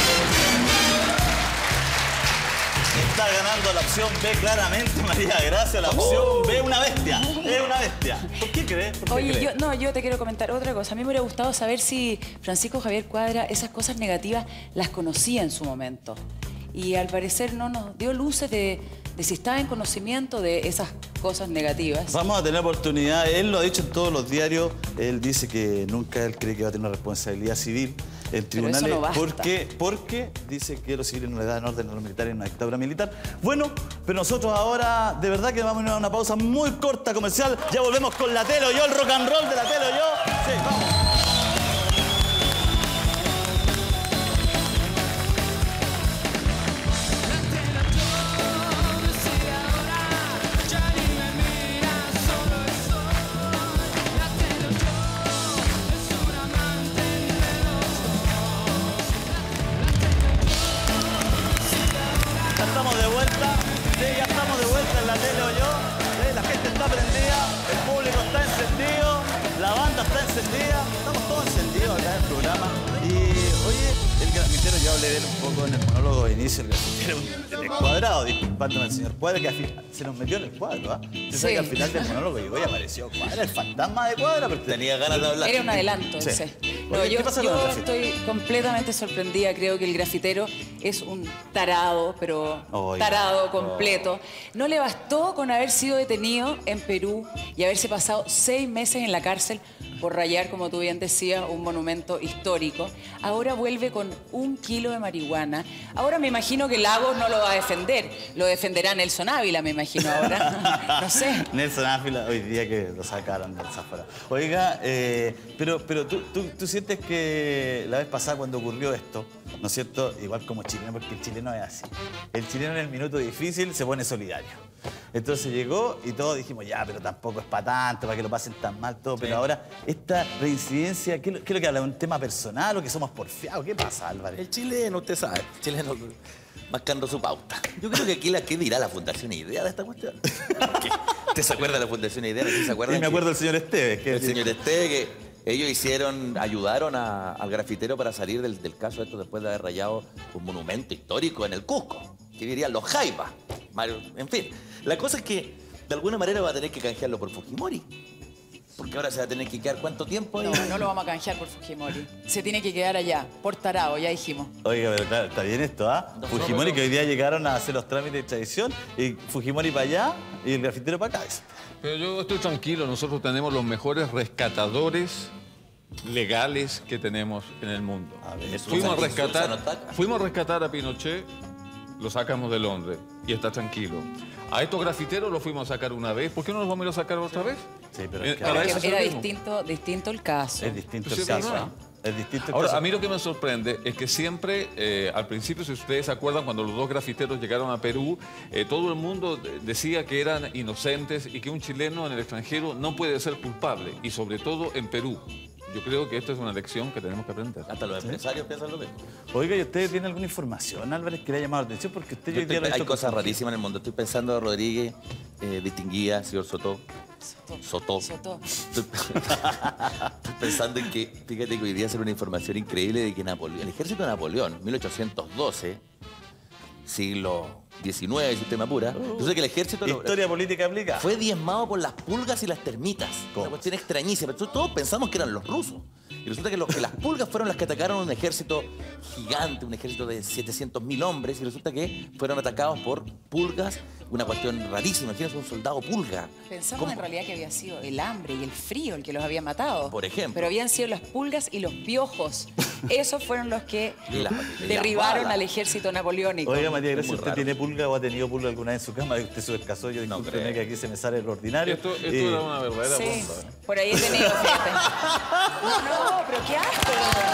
Está ganando la opción B claramente, María Gracia. La opción oh. B, una bestia. Es una bestia. ¿Por qué crees? ¿Por qué Oye, crees? yo, no, yo te quiero comentar otra cosa. A mí me hubiera gustado saber si Francisco Javier Cuadra esas cosas negativas las conocía en su momento. Y al parecer no nos dio luces de, de si estaba en conocimiento de esas cosas negativas. Vamos a tener oportunidad. Él lo ha dicho en todos los diarios. Él dice que nunca él cree que va a tener una responsabilidad civil en tribunales. No porque, porque dice que los civiles no le dan orden a los militares en una dictadura militar. Bueno, pero nosotros ahora de verdad que vamos a ir a una pausa muy corta comercial. Ya volvemos con la Tele Oyó, el rock and roll de la Tele Oyó. Sí, vamos. Estamos de vuelta, sí, ya estamos de vuelta en la Tele Oyó, sí, la gente está prendida, el público está encendido, la banda está encendida, estamos todos encendidos acá en el programa. Y, oye, el grafitero, yo hablé de él un poco en el monólogo de inicio, el grafitero un descuadrado, disculpándome al señor Cuadra, que al final se nos metió en el cuadro, ¿ah? ¿eh? Se sabe que al final del monólogo llegó y apareció Cuadra, el fantasma de Cuadra, porque tenía ganas de hablar. Era un adelanto, sí. ese. No, Oye, yo ¿qué pasa yo con el estoy completamente sorprendida. Creo que el grafitero es un tarado, pero Oiga, tarado completo. No le bastó con haber sido detenido en Perú y haberse pasado seis meses en la cárcel por rayar, como tú bien decías, un monumento histórico. Ahora vuelve con un kilo de marihuana. Ahora me imagino que Lagos no lo va a defender. Lo defenderá Nelson Ávila, me imagino ahora. No sé. Nelson Ávila, hoy día que lo sacaron del Zafara. Oiga, eh, pero, pero tú, tú, tú sientes que la vez pasada cuando ocurrió esto, ¿no es cierto? Igual como chileno, porque el chileno es así. El chileno en el minuto difícil se pone solidario. Entonces llegó y todos dijimos, ya, pero tampoco es para tanto, para que lo pasen tan mal todo. Sí. Pero ahora, esta reincidencia, ¿qué, ¿qué es lo que habla? ¿Un tema personal o que somos porfiados? ¿Qué pasa, Álvarez? El chileno, usted sabe, el chileno marcando su pauta. Yo creo que aquí la que dirá la Fundación Idea de esta cuestión. ¿Usted se acuerda de la Fundación Idea? ¿Sí se acuerda? Y me acuerdo del señor Esteves. Que el señor Esteves, que ellos hicieron, ayudaron a, al grafitero para salir del, del caso de esto después de haber rayado un monumento histórico en el Cusco, que dirían los Jaivas. En fin, la cosa es que de alguna manera va a tener que canjearlo por Fujimori. Porque ahora se va a tener que quedar ¿cuánto tiempo? No, no lo vamos a canjear por Fujimori. Se tiene que quedar allá, por tarao, ya dijimos. Oiga, pero claro, está bien esto, ¿ah? ¿eh? Fujimori que hoy día llegaron a hacer los trámites de extradición y Fujimori para allá y el grafitero para acá. Pero yo estoy tranquilo, nosotros tenemos los mejores rescatadores legales que tenemos en el mundo. A ver, fuimos, a rescatar, fuimos a rescatar a Pinochet, lo sacamos de Londres y está tranquilo. A estos grafiteros los fuimos a sacar una vez. ¿Por qué no los vamos a ir a sacar otra vez? Sí, pero es que era, era distinto, distinto el caso. Es distinto pues el sí, caso. ¿no? Es distinto el Ahora, caso. a mí lo que me sorprende es que siempre, eh, al principio, si ustedes se acuerdan, cuando los dos grafiteros llegaron a Perú, eh, todo el mundo decía que eran inocentes y que un chileno en el extranjero no puede ser culpable, y sobre todo en Perú. yo creo que esto es una lección que tenemos que aprender. Hasta los empresarios piensan lo mismo. Oiga, ¿y usted tiene alguna información, Álvarez, que le ha llamado la atención? Porque usted Yo hoy día estoy- lo ha hay visto cosas con- rarísimas en el mundo. Estoy pensando, Rodríguez, eh, distinguida, señor Soto. Soto. Soto. Estoy, estoy pensando en que, fíjate que hoy día sale una información increíble de que Napoleón, el ejército de Napoleón, mil ochocientos doce, siglo diecinueve, si usted me apura, resulta que el ejército lo- Historia política aplicada. fue diezmado por las pulgas y las termitas. Una cuestión extrañísima. Entonces, todos pensamos que eran los rusos. Y resulta que, los, que las pulgas fueron las que atacaron un ejército gigante, un ejército de setecientos mil hombres, y resulta que fueron atacados por pulgas, una cuestión rarísima. Imagínense un soldado pulga. Pensamos ¿Cómo? en realidad que había sido el hambre y el frío el que los había matado. Por ejemplo. Pero habían sido las pulgas y los piojos. Esos fueron los que La- derribaron la bala. al ejército napoleónico. Oiga, Matías Gracia, Muy ¿usted raro. tiene pulga o ha tenido pulga alguna vez en su cama? Usted se descasó, yo No discúlpeme creo. que aquí se me sale el ordinario. Esto, esto Eh, era una verdadera Sí, bomba. por ahí he tenido, fíjate. No, no, pero qué asco.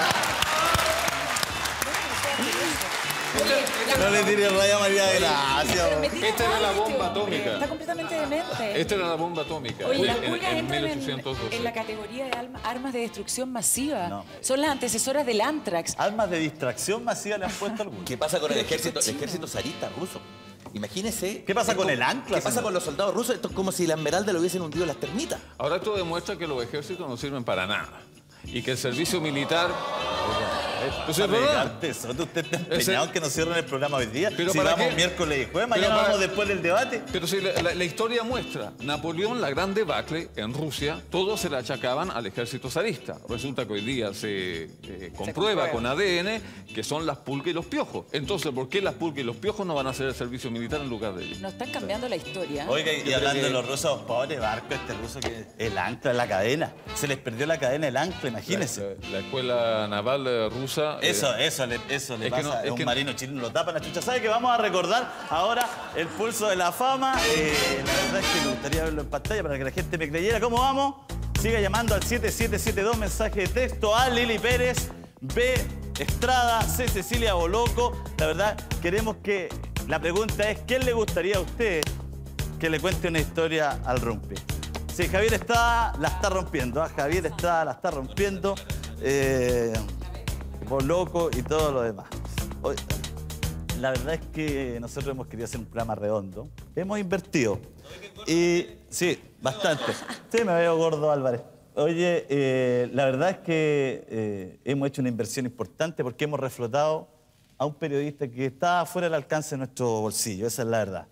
No le tire raya a María Gracia. Pero me tira Esta era la mal este bomba hombre. atómica. Está completamente demente. Esta era la bomba atómica Oye, las en, pulgas en entran en, mil ochocientos doce. en la categoría de alma- armas de destrucción masiva. No. Son las antecesoras del Antrax. Armas de distracción masiva le han puesto alguna. ¿Qué pasa con el Pero qué ejército, el cochino. ejército zarista ruso? Imagínese. ¿Qué pasa es con como- el ancla, ¿Qué pasa señor? con los soldados rusos? Esto es como si la esmeralda lo hubiesen hundido las termitas. Ahora esto demuestra que los ejércitos no sirven para nada. Y que el servicio militar... Pues es verdad. Eso, usted está Ese- empeñado en que nos cierren el programa hoy día. Pero si ¿para vamos qué? miércoles y jueves, Pero mañana para- vamos después del debate. Pero si la, la- la historia muestra, Napoleón, la gran debacle en Rusia, todos se la achacaban al ejército zarista. Resulta que hoy día se eh, comprueba comprueba. con A D N que son las pulgas y los piojos. Entonces, ¿por qué las pulgas y los piojos no van a hacer el servicio militar en lugar de ellos? Nos están cambiando la historia. Oiga, y creo hablando que- de los rusos, pobre barco, este ruso que el ancla, la cadena. Se les perdió la cadena, el ancla, imagínense. La, la escuela naval eh, rusa... eh, Eso, eso le, eso le es que pasa no- a es un que- marino chileno, lo tapan a chucha. ¿Sabe que vamos a recordar ahora el pulso de la fama? Eh, la verdad es que me gustaría verlo en pantalla para que la gente me creyera. ¿Cómo vamos? Siga llamando al siete siete siete dos, mensaje de texto a Lili Pérez, B. Estrada, C. Cecilia Boloco. La verdad, queremos que... La pregunta es, ¿quién le gustaría a usted que le cuente una historia al Rumpi? Sí, Javier Estrada la está rompiendo. ¿ah? Javier Estrada la está rompiendo. Eh, Boloco y todo lo demás. Hoy- la verdad es que nosotros hemos querido hacer un programa redondo. Hemos invertido. Y sí, bastante. Sí, me veo gordo, Álvarez. Oye, eh, la verdad es que eh, hemos hecho una inversión importante porque hemos reflotado a un periodista que está fuera del alcance de nuestro bolsillo, esa es la verdad.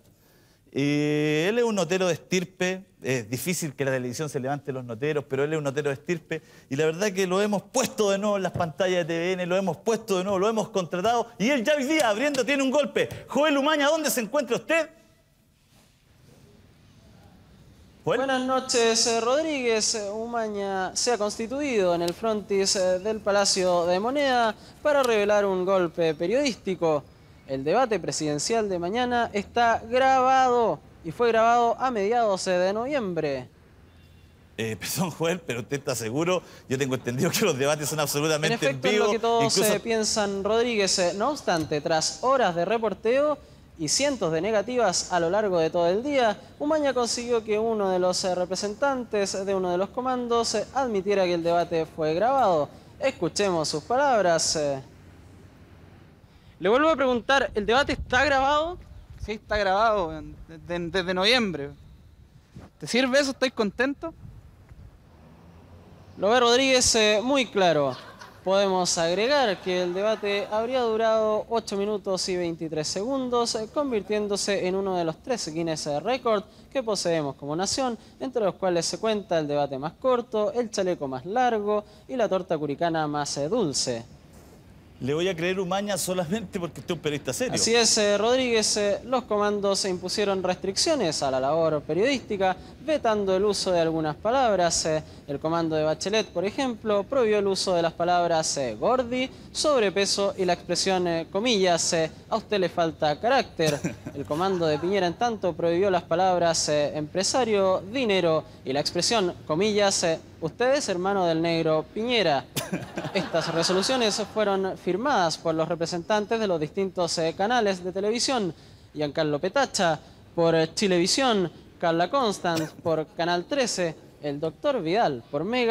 Y él es un notero de estirpe, es difícil que la televisión se levante los noteros, pero él es un notero de estirpe y la verdad que lo hemos puesto de nuevo en las pantallas de T V N, lo hemos puesto de nuevo, lo hemos contratado y él ya hoy día abriendo tiene un golpe. Joel Umaña, ¿dónde se encuentra usted? Joel. Buenas noches, eh, Rodríguez. Eh, Umaña se ha constituido en el frontis eh, del Palacio de Moneda para revelar un golpe periodístico. El debate presidencial de mañana está grabado y fue grabado a mediados eh, de noviembre. Eh, perdón, Joel, pero usted está seguro. Yo tengo entendido que los debates son En absolutamente en, efecto, es vivo. lo que todos incluso- eh, piensan, Rodríguez. Eh, No obstante, tras horas de reporteo y cientos de negativas a lo largo de todo el día, Umaña consiguió que uno de los eh, representantes de uno de los comandos eh, admitiera que el debate fue grabado. Escuchemos sus palabras. eh. Le vuelvo a preguntar, ¿el debate está grabado? Sí, está grabado en- desde, desde noviembre. ¿Te sirve eso? ¿Estáis contentos? Lo ve Rodríguez eh, muy claro. Podemos agregar que el debate habría durado ocho minutos y veintitrés segundos, eh, convirtiéndose en uno de los tres Guinness Record que poseemos como nación, entre los cuales se cuenta el debate más corto, el chaleco más largo y la torta curicana más eh, dulce. Le voy a creer Umaña solamente porque usted es un periodista serio. Así es, eh, Rodríguez, eh, los comandos se impusieron restricciones a la labor periodística, vetando el uso de algunas palabras. Eh, el comando de Bachelet, por ejemplo, prohibió el uso de las palabras eh, gordi, sobrepeso y la expresión eh, comillas, eh, a usted le falta carácter. El comando de Piñera, en tanto, prohibió las palabras eh, empresario, dinero y la expresión comillas, eh, usted es hermano del negro Piñera. Estas resoluciones fueron firmadas por los representantes de los distintos eh, canales de televisión. Giancarlo Petacha por eh, Chilevisión, Carla Constant por Canal trece, el doctor Vidal por Mega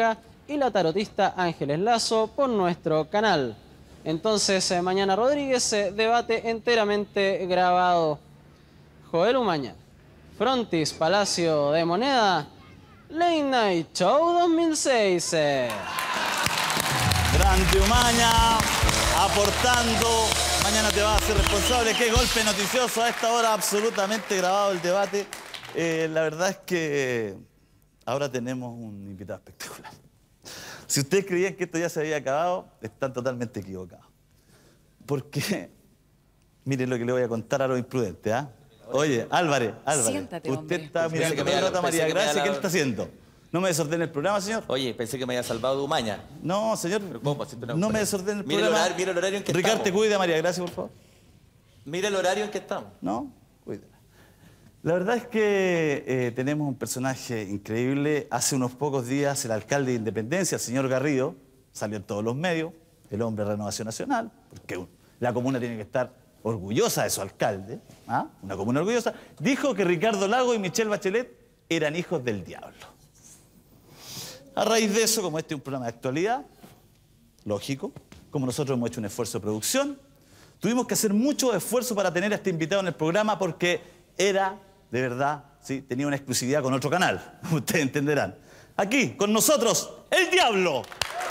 y la tarotista Ángeles Lazo por nuestro canal. Entonces, eh, mañana Rodríguez, eh, debate enteramente grabado. Joel Umaña, Frontis Palacio de Moneda, Late Night Show dos mil seis. Eh. Grande Umaña, aportando. Mañana te vas a hacer responsable. Qué golpe noticioso a esta hora, absolutamente grabado el debate. Eh, la verdad es que ahora tenemos un invitado espectacular. Si ustedes creían que esto ya se había acabado, están totalmente equivocados. Porque, miren lo que le voy a contar a los imprudentes, ¿ah? Oye, Álvarez, Álvarez, Siéntate, usted hombre. está Pensé mirando que me la iba- nota a pensé María que me iba Gracia, a ¿qué la- le está haciendo? ¿No me desordene el programa, señor? Oye, pensé que me había salvado de Umaña. No, señor, ¿cómo? Pues, si tú no- no me desordene el Mira el programa. horario- mira el horario en que Ricardo, estamos. te cuide a María Gracia, por favor. Mira el horario en que estamos. No, cuídela. La verdad es que eh, tenemos un personaje increíble. Hace unos pocos días el alcalde de Independencia, el señor Garrido, salió en todos los medios, el hombre de Renovación Nacional, porque la comuna tiene que estar orgullosa de su alcalde, ¿ah? Una comuna orgullosa, dijo que Ricardo Lagos y Michelle Bachelet eran hijos del diablo. A raíz de eso, como este es un programa de actualidad, lógico, como nosotros hemos hecho un esfuerzo de producción, tuvimos que hacer mucho esfuerzo para tener a este invitado en el programa porque era, de verdad, ¿sí? Tenía una exclusividad con otro canal, ustedes entenderán. Aquí, con nosotros, el diablo.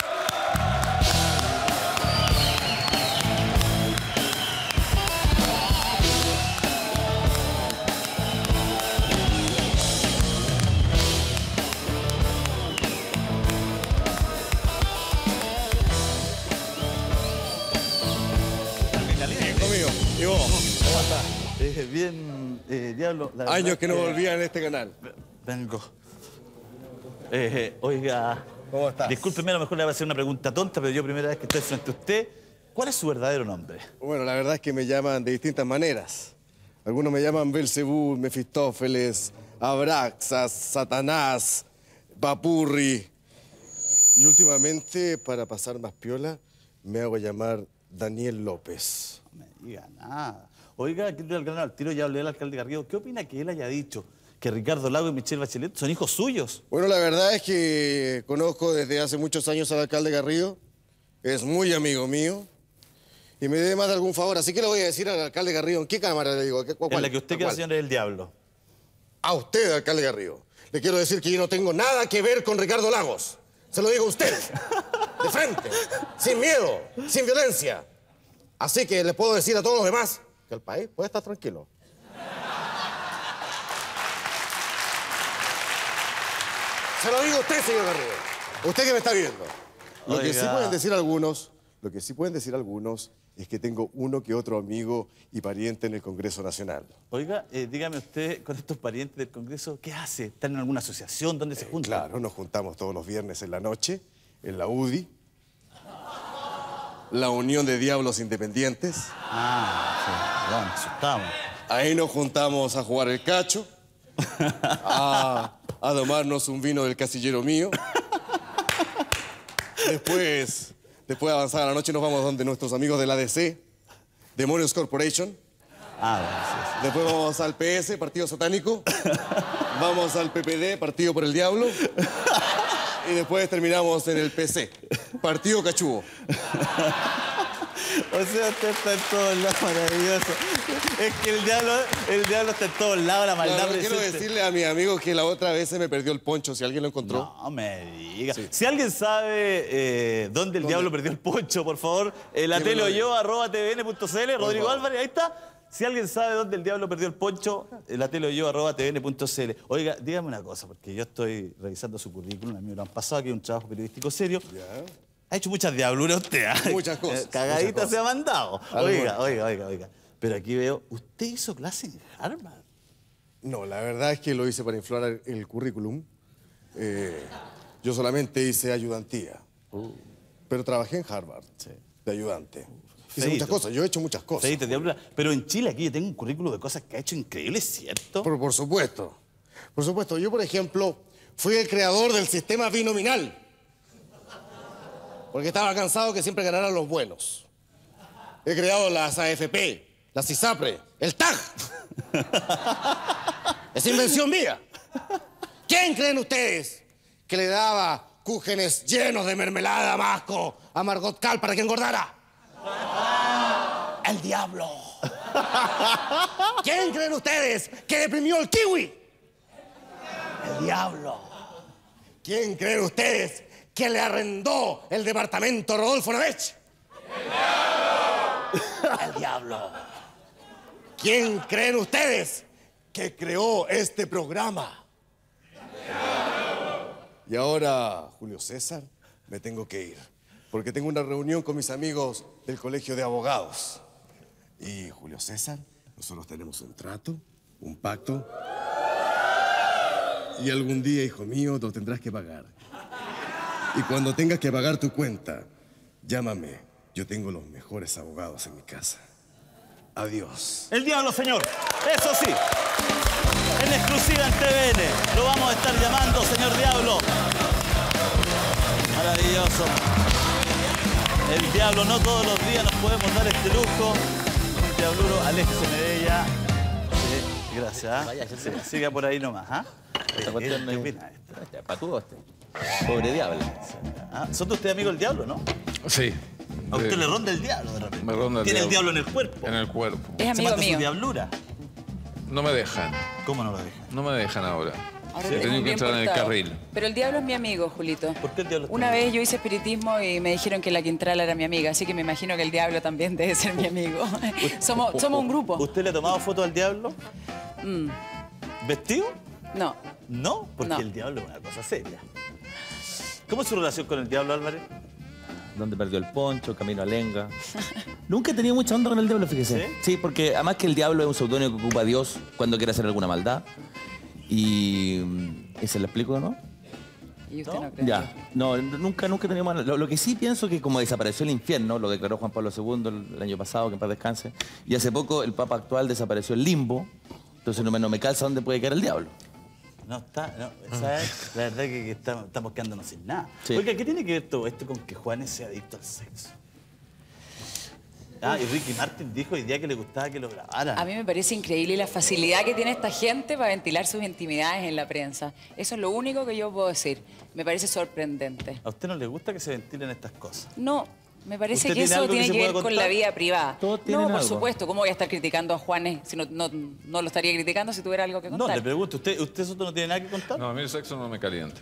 Conmigo. ¿Y vos? ¿Cómo estás? Eh, bien, eh, diablo. la verdad Años es que no volvía en este canal. Vengo. Eh, eh, oiga. ¿Cómo estás? Discúlpeme, a lo mejor le voy a hacer una pregunta tonta, pero yo primera vez que estoy frente a usted. ¿Cuál es su verdadero nombre? Bueno, la verdad es que me llaman de distintas maneras. Algunos me llaman Belcebú, Mefistófeles, Abraxas, Satanás, Papurri. Y últimamente, para pasar más piola, me hago llamar Daniel López. No me diga nada. Oiga, aquí del grano al tiro ya hablé al alcalde Garrido. ¿Qué opina que él haya dicho que Ricardo Lagos y Michelle Bachelet son hijos suyos? Bueno, la verdad es que conozco desde hace muchos años al alcalde Garrido. Es muy amigo mío. Y me debe más de algún favor. Así que le voy a decir al alcalde Garrido, ¿en qué cámara le digo? ¿Qué- cuál- En la que usted ¿A quiera, cuál? señor, es el diablo. A usted, alcalde Garrido. Le quiero decir que yo no tengo nada que ver con Ricardo Lagos. Se lo digo a usted. De frente. Sin miedo. Sin violencia. Así que le puedo decir a todos los demás que el país puede estar tranquilo. Se lo digo a usted, señor Garrido. Usted que me está viendo. Lo que sí Oiga. pueden decir algunos, lo que sí pueden decir algunos es que tengo uno que otro amigo y pariente en el Congreso Nacional. Oiga, eh, dígame usted, con estos parientes del Congreso, ¿qué hace? ¿Están en alguna asociación? ¿Dónde se juntan? Claro, nos juntamos todos los viernes en la noche, en la U D I, la Unión de Diablos Independientes. Ah, sí, bueno, asustamos. Ahí nos juntamos a jugar el cacho, a, a tomarnos un vino del casillero mío. Después, después de avanzar a la noche nos vamos donde nuestros amigos de la D C, Demonios Corporation. Ah, bueno, sí, sí. Después vamos al P S, Partido Satánico. Vamos al P P D, Partido por el Diablo. Y después terminamos en el P C, Partido Cachugo. O sea, usted está en todos lados, maravilloso. Es que el diablo, el diablo está en todos lados, la maldad Claro, quiero presente. decirle a mi amigo que la otra vez se me perdió el poncho, si alguien lo encontró. No me diga. Si alguien sabe eh, dónde el diablo perdió el poncho, por favor, eh, la Que me tele lo o diga. yo, arroba tvn punto cl, Rodrigo favor. Álvarez, ahí está. Si alguien sabe dónde el diablo perdió el poncho, eh, la tele o yo, arroba tvn punto cl. Oiga, dígame una cosa, porque yo estoy revisando su currículum, a mí me lo han pasado, que es un trabajo periodístico serio. Ya. Ha hecho muchas diabluras usted, ¿ah? Muchas cosas, Eh, Cagadita muchas se ha cosas. mandado. Algo Oiga, bueno. oiga, oiga, oiga. Pero aquí veo, usted hizo clase en Harvard. No, la verdad es que lo hice para inflar el, el currículum. Eh, yo solamente hice ayudantía. Pero trabajé en Harvard, de ayudante. Hice feíto. muchas cosas, yo he hecho muchas cosas. Feíto, diabluras. Pero en Chile aquí yo tengo un currículum de cosas que ha hecho increíbles, ¿cierto? Por, por supuesto. Por supuesto, yo, por ejemplo, fui el creador del sistema binominal. Porque estaba cansado que siempre ganaran los buenos. He creado las A F P, las ISAPRE, el T A G. Es invención mía. ¿Quién creen ustedes que le daba cúgenes llenos de mermelada de damasco a Margot Cal para que engordara? El diablo. ¿Quién creen ustedes que deprimió el kiwi? El diablo. ¿Quién creen ustedes que le arrendó el departamento a Rodolfo Navech? El diablo. El diablo. ¿Quién creen ustedes que creó este programa? El diablo. Y ahora, Julio César, me tengo que ir, porque tengo una reunión con mis amigos del Colegio de Abogados. Y, Julio César, nosotros tenemos un trato, un pacto, y algún día, hijo mío, lo tendrás que pagar. Y cuando tengas que pagar tu cuenta, llámame. Yo tengo los mejores abogados en mi casa. Adiós. El diablo, señor. Eso sí. En exclusiva en T V N. Lo vamos a estar llamando, señor Diablo. Maravilloso. El diablo, no todos los días nos podemos dar este lujo. El diabluro, aléjese de ella. Sí, gracias. Vaya, ya se- Siga por ahí nomás, ¿ah? Esta cuestión no ¿Qué es- opina esto? Ya, patúo este. Pobre diablo. Ah, ¿son ustedes amigos del diablo, no? Sí. A usted Eh, le ronda el diablo de repente. Me ronda el Tiene el diablo. diablo en el cuerpo. En el cuerpo. Es Se amigo mata su mío. diablura. No me dejan. ¿Cómo no lo deja? No me dejan ahora. Ahora He lo tengo tenido que bien entrar en el portado. carril. Pero el diablo es mi amigo, Julito. ¿Por qué el diablo está Una bien? vez yo hice espiritismo y me dijeron que la Quintrala era mi amiga, así que me imagino que el diablo también debe ser mi amigo. somos, somos un grupo. ¿Usted le ha tomado foto al diablo? Mm, ¿Vestido? no. No, porque No. el diablo es una cosa seria. ¿Cómo es su relación con el diablo, Álvarez? Donde perdió el poncho, camino a Lenga. Nunca he tenido mucha onda con el diablo, fíjese. ¿Sí? Sí, porque además que el diablo es un seudónimo que ocupa Dios cuando quiere hacer alguna maldad. Y... ¿Y se lo explico, no? Y usted ¿No? no, cree. Ya. No, nunca, nunca he tenido mala- Lo, lo que sí pienso que como desapareció el infierno, lo declaró Juan Pablo segundo el, el año pasado, que en paz descanse, y hace poco el Papa actual desapareció el limbo, entonces no me, no me calza dónde puede caer el diablo. No está, no, esa es la verdad que, que estamos, estamos quedándonos sin nada. Sí. Oiga, ¿qué tiene que ver todo esto con que Juanes sea adicto al sexo? Ah, y Ricky Martin dijo hoy día que le gustaba que lo grabaran. A mí me parece increíble la facilidad que tiene esta gente para ventilar sus intimidades en la prensa. Eso es lo único que yo puedo decir. Me parece sorprendente. ¿A usted no le gusta que se ventilen estas cosas? No, me parece ¿Usted que tiene eso algo que tiene se que, ver pueda con contar? la vida privada. Todos No, tienen por algo. supuesto. ¿Cómo voy a estar criticando a Juanes si no, no, no lo estaría criticando si tuviera algo que No, contar? le pregunto, ¿usted, usted Soto no tiene nada que contar? No, a mí el sexo no me calienta.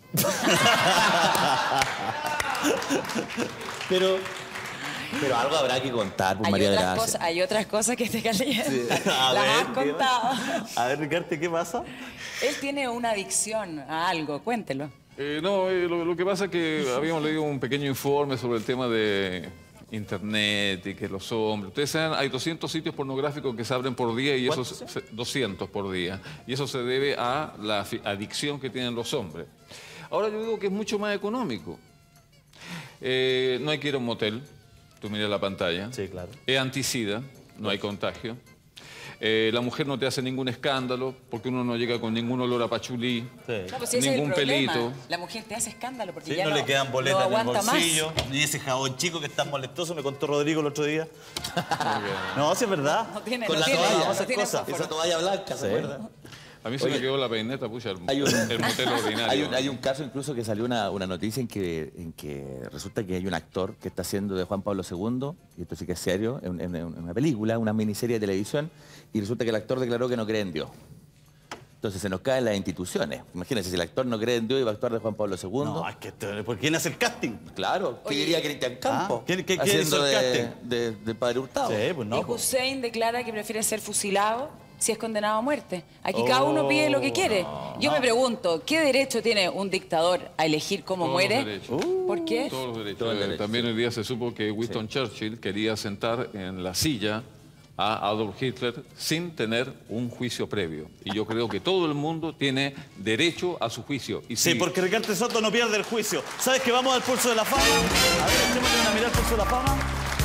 Pero, pero algo habrá que contar, pues, hay, María otras Gracia. cosas, hay otras cosas que te calientan. A Las ver, has ¿qué contado. pasa? A ver, Ricardo, ¿qué pasa? Él tiene una adicción a algo, cuéntelo. Eh, no, eh, lo, lo que pasa es que habíamos leído un pequeño informe sobre el tema de internet y que los hombres... Ustedes saben, hay doscientos sitios pornográficos que se abren por día y eso... ¿Cuántos? se- doscientos por día. Y eso se debe a la fi- adicción que tienen los hombres. Ahora yo digo que es mucho más económico. Eh, no hay que ir a un motel. Tú miras la pantalla. Sí, claro. Es anticida, no hay contagio. Eh, la mujer no te hace ningún escándalo porque uno no llega con ningún olor a pachulí. Sí. No, pues si ese Ningún es el problema. pelito. La mujer te hace escándalo porque Sí, ya no, no, le quedan boletas no en el aguanta bolsillo, más. ni ese jabón chico que es tan molestoso, me contó Rodrigo el otro día. No, sí es verdad. No tiene, Con no la tiene, toalla, no esas tiene cosas. fósforo. Esa toalla blanca, ¿se acuerda? A mí se Oye, me quedó la peineta, pucha, el, Hay un, el motel ordinario. hay, un, hay un caso incluso que salió una, una noticia en que, en que resulta que hay un actor que está haciendo de Juan Pablo segundo, y esto sí que es serio, en, en- en una película, una miniserie de televisión, y resulta que el actor declaró que no cree en Dios. Entonces se nos caen las instituciones. Imagínense, si el actor no cree en Dios y va a actuar de Juan Pablo segundo. No, es que esto- ¿por quién hace el casting? Claro, ¿qué Oye, diría Cristian Campos? ¿Ah? ¿Quién- quién- quién haciendo hizo el de, casting? de- de Padre Hurtado. Sí, pues no. y pues. Hussein declara que prefiere ser fusilado si es condenado a muerte. Aquí cada uno pide lo que quiere. Yo me pregunto, ¿qué derecho tiene un dictador a elegir cómo Todos los muere? derechos. ¿Por qué? Todos los derechos. Todo el Eh, derecho, También sí. hoy día se supo que Winston Churchill quería sentar en la silla a Adolf Hitler sin tener un juicio previo. Y yo creo que todo el mundo tiene derecho a su juicio. Y Sí, si- porque Ricardo Soto no pierde el juicio. ¿Sabes que vamos al pulso de la fama? A ver, echémosle una mirada al pulso de la fama.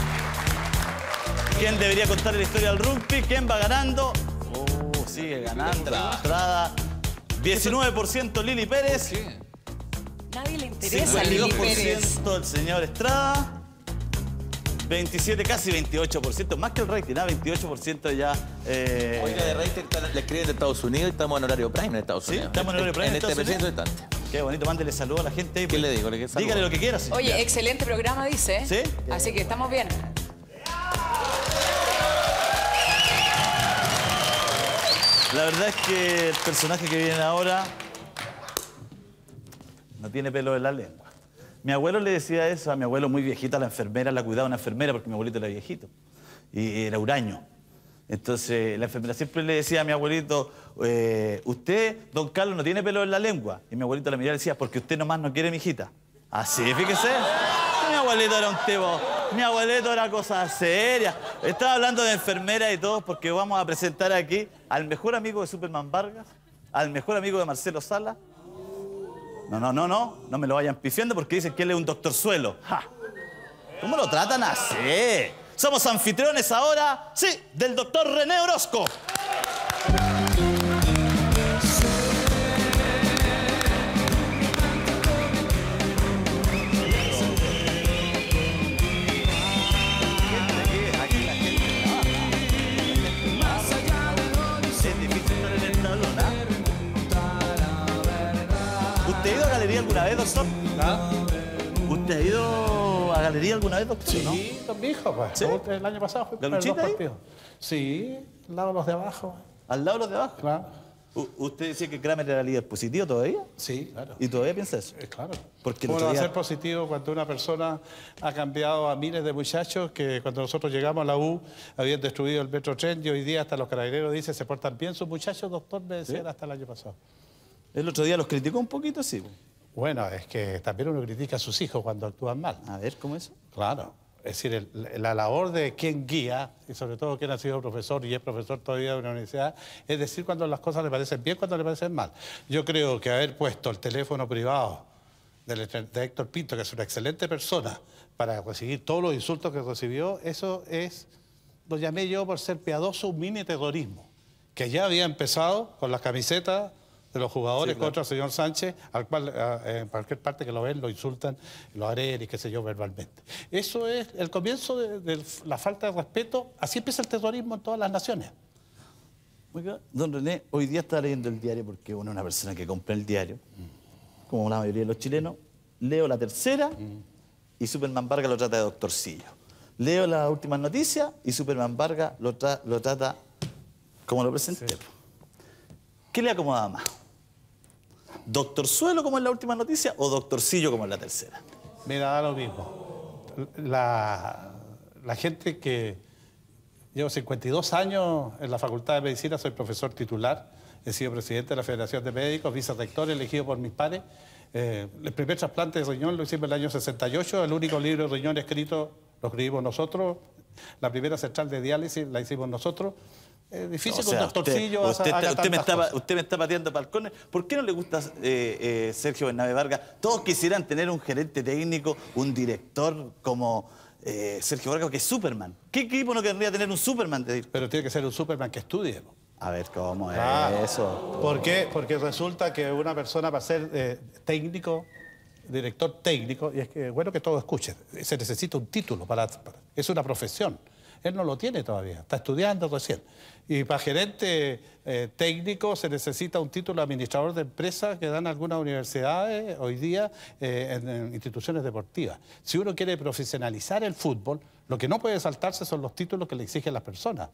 ¿Quién debería contar la historia del rugby? ¿Quién va ganando? Oh, sigue ganando la entrada. diecinueve por ciento Lili Pérez. ¿Qué? Nadie le interesa a Lili cincuenta y dos por Pérez. ciento el señor Estrada. veintisiete, casi veintiocho por ciento. Más que el rating, ¿ah? veintiocho por ciento ya. eh, Oiga, de rating están- le escriben de Estados Unidos y estamos en horario prime en Estados Sí, Unidos. estamos en horario prime En en este Estados preciso instante. Qué bonito, mándele saludos a la gente. ¿Qué le digo? ¿Le qué Dígale lo que quiera. Sí. Oye, excelente programa, dice. ¿Sí? Así que estamos bien. La verdad es que el personaje que viene ahora no tiene pelo en la lengua. Mi abuelo le decía eso a mi abuelo muy viejito, a la enfermera, la cuidaba una enfermera porque mi abuelito era viejito y era huraño. Entonces la enfermera siempre le decía a mi abuelito, eh, usted, don Carlos, no tiene pelo en la lengua. Y mi abuelito la miraba y decía, porque usted nomás no quiere mi hijita. Así, fíjese. Mi abuelito era un tipo, mi abuelito era cosa seria. Estaba hablando de enfermera y todo porque vamos a presentar aquí al mejor amigo de Superman Vargas, al mejor amigo de Marcelo Sala. No, no, no, no, no me lo vayan pifiando porque dicen que él es un doctor suelo. ¡Ja! ¿Cómo lo tratan así? Somos anfitriones ahora, sí, del doctor René Orozco. ¿Usted ha ido a galería alguna vez, doctor? ¿Ah? ¿Usted ha ido a galería alguna vez, doctor? Sí, ¿no? con mi hijo, pues. ¿Sí? El año pasado fue ¿La para los luchita ahí? partidos. Sí, al lado de los de abajo. ¿Al lado de los de abajo? Claro. U- ¿Usted decía que Kramer era líder positivo todavía? Sí, claro. ¿Y todavía piensa eso? Eh, claro. Porque el ¿Cómo otro no va a día- ser positivo cuando una persona ha cambiado a miles de muchachos que cuando nosotros llegamos a la U habían destruido el Metrotren y hoy día hasta los carabineros dicen se portan bien sus muchachos, doctor, me decían hasta el año pasado. El otro día los criticó un poquito, sí. Bueno, es que también uno critica a sus hijos cuando actúan mal. A ver, ¿cómo es eso? Claro. Es decir, el- la labor de quien guía, y sobre todo quien ha sido profesor y es profesor todavía de una universidad, es decir cuando las cosas le parecen bien, cuando le parecen mal. Yo creo que haber puesto el teléfono privado del- de Héctor Pinto, que es una excelente persona, para recibir todos los insultos que recibió, eso es, lo llamé yo por ser piadoso, un mini terrorismo, que ya había empezado con las camisetas de los jugadores Sí, claro. contra el señor Sánchez, al cual eh, en cualquier parte que lo ven lo insultan, lo agreden y qué sé yo verbalmente. Eso es el comienzo de, de la falta de respeto. Así empieza el terrorismo en todas las naciones. Oiga, don René, hoy día estaba leyendo el diario porque uno es una persona que compra el diario, como la mayoría de los chilenos. Leo la tercera y Superman Vargas lo trata de doctorcillo. Leo las últimas noticias y Superman Vargas lo, tra- lo trata como lo presenté. ¿Qué le acomoda más? ¿Doctor Suelo como en la última noticia o Doctorcillo como en la tercera? Mira, da lo mismo. La, la gente que... Llevo cincuenta y dos años en la Facultad de Medicina, soy profesor titular, he sido presidente de la Federación de Médicos, vicerrector elegido por mis pares. Eh, el primer trasplante de riñón lo hicimos en el año sesenta y ocho, el único libro de riñón escrito lo escribimos nosotros, la primera central de diálisis la hicimos nosotros. Es difícil O con sea, doctorcillo usted, usted, haga está, usted, me tantas está, cosas. usted me está pateando balcones. ¿Por qué no le gusta eh, eh, Sergio Bernabe Vargas? Todos quisieran tener un gerente técnico, un director como eh, Sergio Vargas, que es Superman. ¿Qué equipo no querría tener un Superman? De... Pero tiene que ser un Superman que estudie. A ver, ¿cómo es Ah, eso? ¿Por qué? Porque resulta que una persona para ser eh, técnico, director técnico, y es que bueno que todo escuche, se necesita un título, para, para- es una profesión. Él no lo tiene todavía, está estudiando recién. Y para gerente eh, técnico se necesita un título de administrador de empresa que dan algunas universidades hoy día eh, en, en instituciones deportivas. Si uno quiere profesionalizar el fútbol, lo que no puede saltarse son los títulos que le exigen las personas.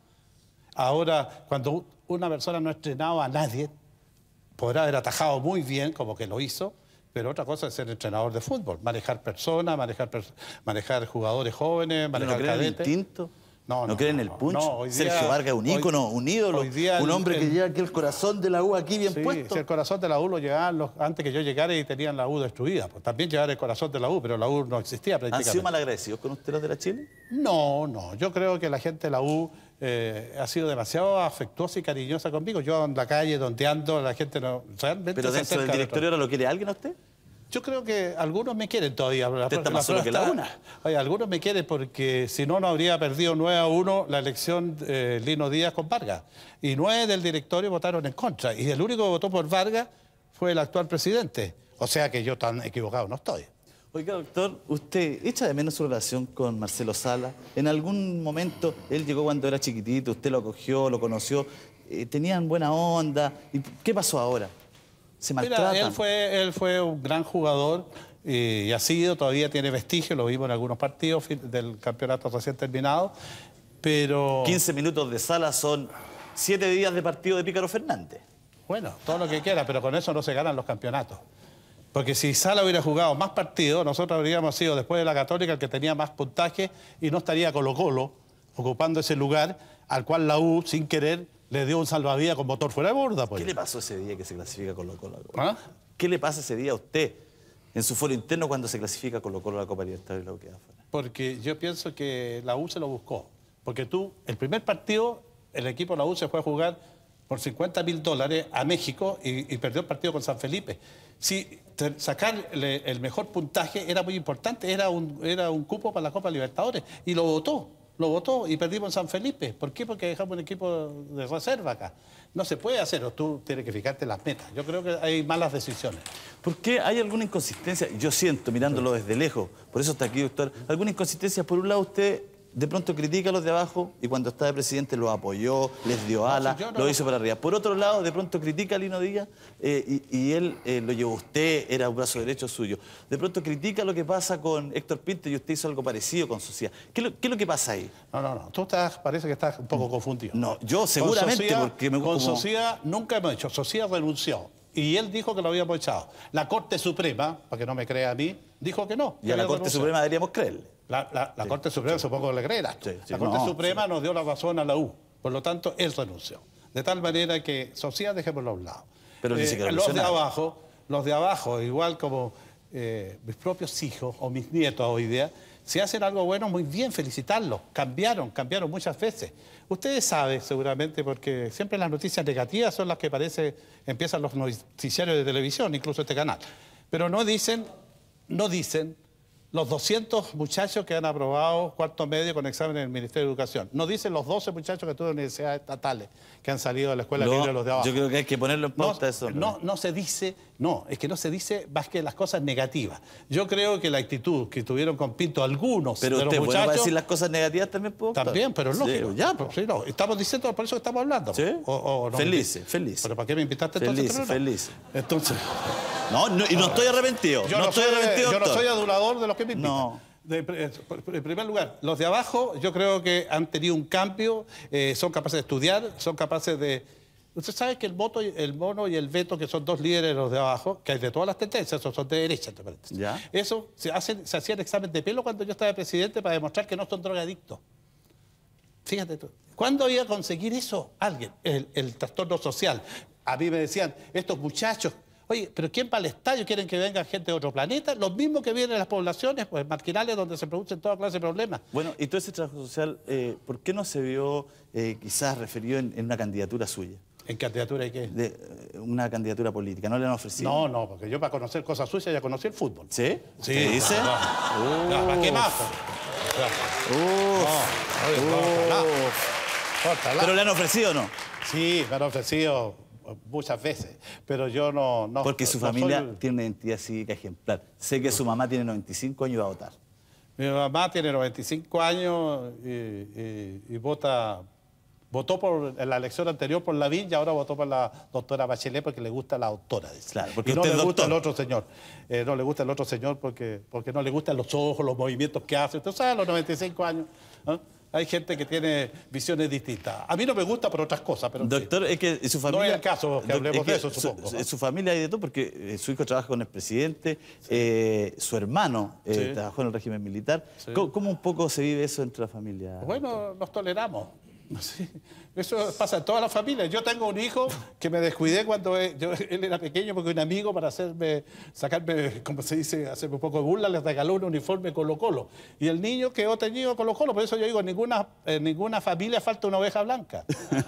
Ahora, cuando una persona no ha entrenado a nadie, podrá haber atajado muy bien, como que lo hizo, pero otra cosa es ser entrenador de fútbol, manejar personas, manejar, pers- manejar jugadores jóvenes, ¿Pero manejar no creen en el cadetes. instinto? No, ¿No, no, creen en no, el no. punch? No, hoy día- Sergio Vargas, un hoy- ícono, un ídolo, hoy día un el- hombre que el- lleva aquí el corazón de la U aquí bien Sí, puesto. si el corazón de la U lo llevaban los- antes que yo llegara y tenían la U destruida. Pues también llevar el corazón de la U, pero la U no existía ¿Han prácticamente. sido malagradecidos con ustedes los de la Chile? No, no. Yo creo que la gente de la U eh, ha sido demasiado afectuosa y cariñosa conmigo. Yo en la calle, donde ando, la gente no realmente ¿Pero se dentro del acerca de directorio ahora lo quiere alguien a usted? Yo creo que algunos me quieren todavía. La Usted está la más solo prueba que la está- Oye, algunos me quieren porque si no, no habría perdido nueve a uno la elección eh, Lino Díaz con Vargas. Y nueve del directorio votaron en contra. Y el único que votó por Vargas fue el actual presidente. O sea que yo tan equivocado no estoy. Oiga, doctor, ¿usted echa de menos su relación con Marcelo Sala? En algún momento, él llegó cuando era chiquitito, usted lo acogió, lo conoció, eh, tenían buena onda. ¿Y qué pasó ahora? se Mira, maltratan. él fue, él fue un gran jugador y, y ha sido, todavía tiene vestigio, lo vimos en algunos partidos del campeonato recién terminado, pero... quince minutos de sala son siete días de partido de Pícaro Fernández. Bueno, todo lo que quiera, pero con eso no se ganan los campeonatos. Porque si Sala hubiera jugado más partidos, nosotros habríamos sido después de la Católica el que tenía más puntaje y no estaría Colo-Colo ocupando ese lugar al cual la U, sin querer, le dio un salvavidas con motor fuera de borda. Pues. ¿Qué le pasó ese día que se clasifica Colo-Colo? ¿Ah? ¿Qué le pasa ese día a usted en su foro interno cuando se clasifica Colo-Colo a la Copa Libertadores y la U queda fuera? Porque yo pienso que la U se lo buscó. Porque tú, el primer partido, el equipo de la U se fue a jugar por cincuenta mil dólares a México y, y perdió el partido con San Felipe. Si sacar el mejor puntaje era muy importante, era un, era un cupo para la Copa Libertadores y lo votó. Lo votó y perdimos en San Felipe. ¿Por qué? Porque dejamos un equipo de reserva acá. No se puede hacer, o tú tienes que fijarte las metas. Yo creo que hay malas decisiones. ¿Por qué hay alguna inconsistencia? Yo siento, mirándolo desde lejos, por eso está aquí, doctor, alguna inconsistencia. Por un lado, usted de pronto critica a los de abajo y cuando está de presidente los apoyó, les dio alas, no, si no... lo hizo para arriba. Por otro lado, de pronto critica a Lino Díaz eh, y, y él eh, lo llevó usted, era un brazo derecho suyo. De pronto critica lo que pasa con Héctor Pinto y usted hizo algo parecido con Sociedad. ¿Qué, ¿Qué es lo que pasa ahí? No, no, no. Tú estás, parece que estás un poco confundido. No, yo seguramente Sociedad, porque me... Con como... Sociedad nunca hemos hecho. Sociedad renunció. Y él dijo que lo habíamos echado. La Corte Suprema, para que no me crea a mí, dijo que no. Y a la Corte renunciado. Suprema deberíamos creerle. La, la, la sí, Corte Suprema sí. supongo que le creerás. Sí, sí, la Corte no, Suprema sí. nos dio la razón a la U. Por lo tanto, él renunció. De tal manera que Sociedad dejémoslo a un lado. Pero ni Eh, siquiera los de nada. abajo, los de abajo, igual como eh, mis propios hijos o mis nietos hoy día, si hacen algo bueno, muy bien, felicitarlos. Cambiaron, cambiaron muchas veces. Ustedes saben seguramente porque siempre las noticias negativas son las que parece empiezan los noticiarios de televisión, incluso este canal. Pero no dicen, no dicen los doscientos muchachos que han aprobado cuarto medio con examen en el Ministerio de Educación. No dicen los doce muchachos que tuve en universidades estatales que han salido de la escuela No, libre de los de abajo. yo creo que hay que ponerlo en pauta no, eso. ¿no? No, no se dice, no, es que no se dice más que las cosas negativas. Yo creo que la actitud que tuvieron con Pinto algunos Pero de los usted muchachos... bueno, va a decir las cosas negativas también, ¿puedo? También, pero es lógico. Sí, ya, pues. Sí, no, estamos diciendo, por eso estamos hablando. ¿Sí? O, o no felices, me... felices. ¿Pero para qué me invitaste entonces? Felices, felices. Entonces... No, no, y no estoy arrepentido. Yo no, no, estoy soy, arrepentido, yo no doctor. soy adulador de los que me invitan. No. De, en primer lugar, los de abajo yo creo que han tenido un cambio, eh, son capaces de estudiar, son capaces de... Usted sabe que el, voto, el mono y el veto, que son dos líderes de los de abajo, que hay de todas las tendencias, esos son de derecha, ¿te parece? ¿Ya? Eso se, hacen, se hacían examen de pelo cuando yo estaba de presidente para demostrar que no son drogadictos. Fíjate tú. ¿Cuándo iba a conseguir eso alguien? El, el trastorno social. A mí me decían, estos muchachos... Oye, ¿pero quién va al estadio? ¿Quieren que venga gente de otro planeta? Los mismos que vienen a las poblaciones pues, marginales donde se producen toda clase de problemas. Bueno, y todo ese trabajo social, eh, ¿por qué no se vio eh, quizás referido en, en una candidatura suya? ¿En candidatura de qué? De eh, una candidatura política. ¿No le han ofrecido? No, no, porque yo para conocer cosas suyas ya conocí el fútbol. ¿Sí? Sí. ¿Qué dice? No, no, ¿para qué más? Uf. No, oye, no, ojalá. Ojalá. ¿Pero le han ofrecido o no? Sí, me han ofrecido muchas veces, pero yo no... no Porque su no familia soy... tiene una identidad cívica ejemplar. Sé que su mamá tiene noventa y cinco años y va a votar. Mi mamá tiene noventa y cinco años y, y, y vota... Votó por, en la elección anterior por Lavín y ahora votó por la doctora Bachelet porque le gusta la doctora. Dice. Claro, porque y no usted le es gusta doctor. el otro señor. Eh, no le gusta el otro señor porque, porque no le gustan los ojos, los movimientos que hace. Usted sabe, a los noventa y cinco años, ¿no? Hay gente que tiene visiones distintas. A mí no me gusta por otras cosas, pero... Doctor, es que su familia... No es el caso que hablemos es que de eso, su, supongo. Su, ¿no? su familia hay de todo, porque eh, su hijo trabaja con el presidente, sí. eh, su hermano eh, Sí. trabajó en el régimen militar. Sí. ¿Cómo, ¿Cómo un poco se vive eso entre la familia? Bueno, nos toleramos. Sí. Eso pasa en todas las familias. Yo tengo un hijo que me descuidé cuando él, yo, él era pequeño porque un amigo para hacerme, sacarme, como se dice, hacerme un poco de burla, le regaló un uniforme Colo-Colo. Y el niño quedó teñido Colo-Colo. Por eso yo digo, en ninguna, en ninguna familia falta una oveja blanca.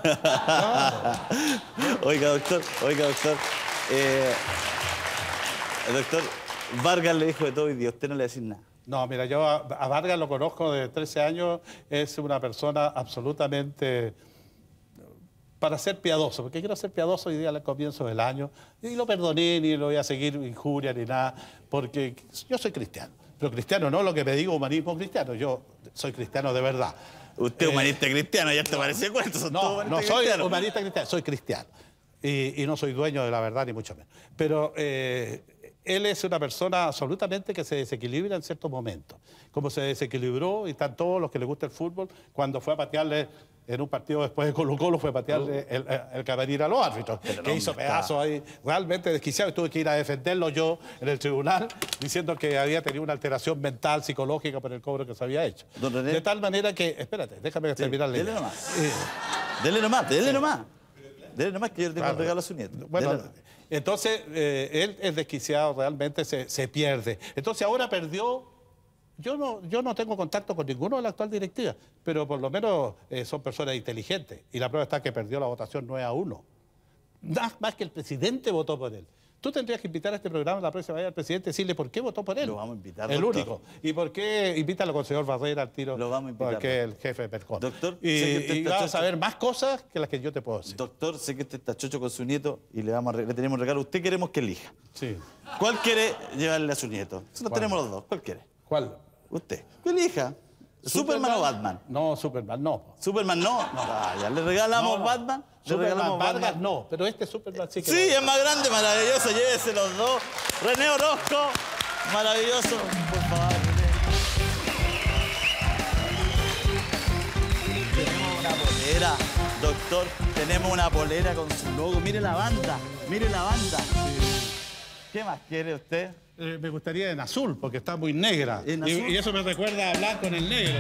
¿No? Oiga, doctor, oiga, doctor. Eh, el doctor Vargas le dijo de todo y Dios, usted no le va a decir nada. No, mira, yo a, a Vargas lo conozco de trece años, es una persona absolutamente para ser piadoso, porque quiero ser piadoso hoy día al comienzo del año, y lo perdoné, ni lo voy a seguir injuria ni nada, porque yo soy cristiano, pero cristiano no lo que me digo humanismo cristiano, yo soy cristiano de verdad. Usted Eh, humanista cristiano, ya te no, parece cuento, son todos No, no humanistas soy cristianos. humanista cristiano, soy cristiano. Y, y no soy dueño de la verdad, ni mucho menos. Pero eh, él es una persona absolutamente que se desequilibra en ciertos momentos. Como se desequilibró, y están todos los que les gusta el fútbol, cuando fue a patearle en un partido después de Colo-Colo, fue a patearle el, el, el camerino a los árbitros, Pero que hizo pedazos ahí realmente desquiciado. Y tuve que ir a defenderlo yo en el tribunal, diciendo que había tenido una alteración mental, psicológica por el cobro que se había hecho. Don René. De tal manera que, espérate, déjame Sí, terminar la dele idea. nomás. Eh, Dele nomás, dele nomás. Dele nomás que yo le tengo Claro. un regalo a su nieto. Bueno, Dele nomás. entonces eh, él es desquiciado, realmente se, se pierde. Entonces ahora perdió. Yo no, yo no tengo contacto con ninguno de la actual directiva, pero por lo menos eh, son personas inteligentes. Y la prueba está que perdió la votación nueve a uno. Nada más que el presidente votó por él. Tú tendrías que invitar a este programa la próxima vez al presidente y decirle por qué votó por él. Lo vamos a invitar, El doctor. único. Y por qué invítalo con el señor Barrera al tiro. Lo vamos a invitar, Porque es el jefe de Percon. Doctor, y, sé que usted y está vas a chocho. saber más cosas que las que yo te puedo decir. Doctor, sé que usted está chocho con su nieto y le, vamos a, re- le tenemos un regalo. Usted queremos que elija. Sí. ¿Cuál quiere llevarle a su nieto? Nosotros ¿Cuál? tenemos los dos. ¿Cuál quiere? ¿Cuál? Usted. ¿Qué elija? ¿Superman o Batman? No, Superman no. ¿Superman no? Ah, ya le regalamos No, no. Batman. Le Superman, regalamos Vargas Batman. no, pero este Superman sí que Sí, no. es más grande, maravilloso. Llévese los dos. René Orozco, maravilloso. Por favor, René. Tenemos una polera, doctor. Tenemos una polera con su logo. Mire la banda, mire la banda. ¿Qué más quiere usted? Eh, me gustaría en azul, porque está muy negra. ¿En Y, azul? y eso me recuerda a blanco en el negro.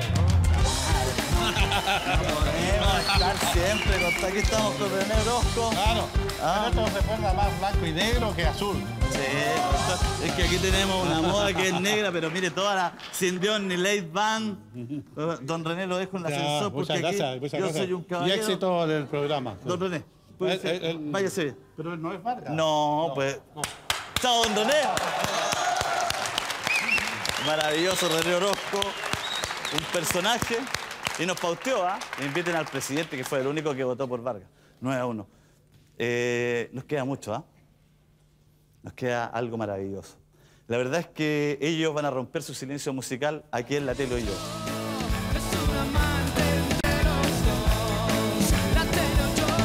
Podemos estar siempre. con- Aquí estamos con René Orozco. Claro. Ah. Pero esto recuerda más blanco y negro que azul. Sí, doctor. Es que aquí tenemos una moda que es negra, pero mire, toda la Sin Dion ni Late Band. Don René lo dejo en el Ya, ascensor porque muchas aquí gracias, muchas yo gracias. soy un Y caballero. éxito en el programa. Don René, puede El- ser. el- Váyase. Pero él no es Vargas. No, pues. Chao, don René. Maravilloso René Orozco. Un personaje. Y nos pauteó, ¿ah? Inviten al presidente, que fue el único que votó por Vargas. nueve a uno. Eh, nos queda mucho, ¿ah? Nos queda algo maravilloso. La verdad es que ellos van a romper su silencio musical aquí en La Tele y yo. Es un amante entre los dos, la tele o yo.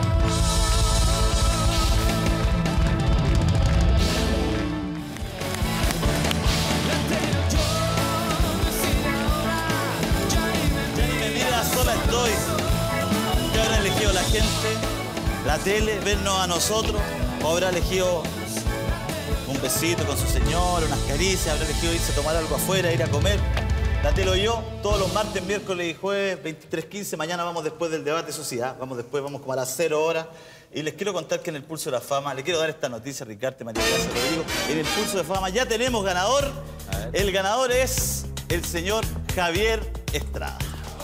La tele o yo, decide ahora, ya ni me Ya ni me mira, sola estoy. ¿Qué habrá elegido la gente? La tele, vernos a nosotros. ¿O habrá elegido un besito con su señor, unas caricias? ¿Habrá elegido irse a tomar algo afuera, ir a comer? La tele o yo, todos los martes, miércoles y jueves, veintitrés quince. Mañana vamos después del debate, eso sí, ¿ah? Vamos después, vamos como a las cero horas. Y les quiero contar que en el Pulso de la Fama, le quiero dar esta noticia, Ricardo, María Gracia, Rodrigo. En el Pulso de Fama ya tenemos ganador. El ganador es el señor Javier Estrada.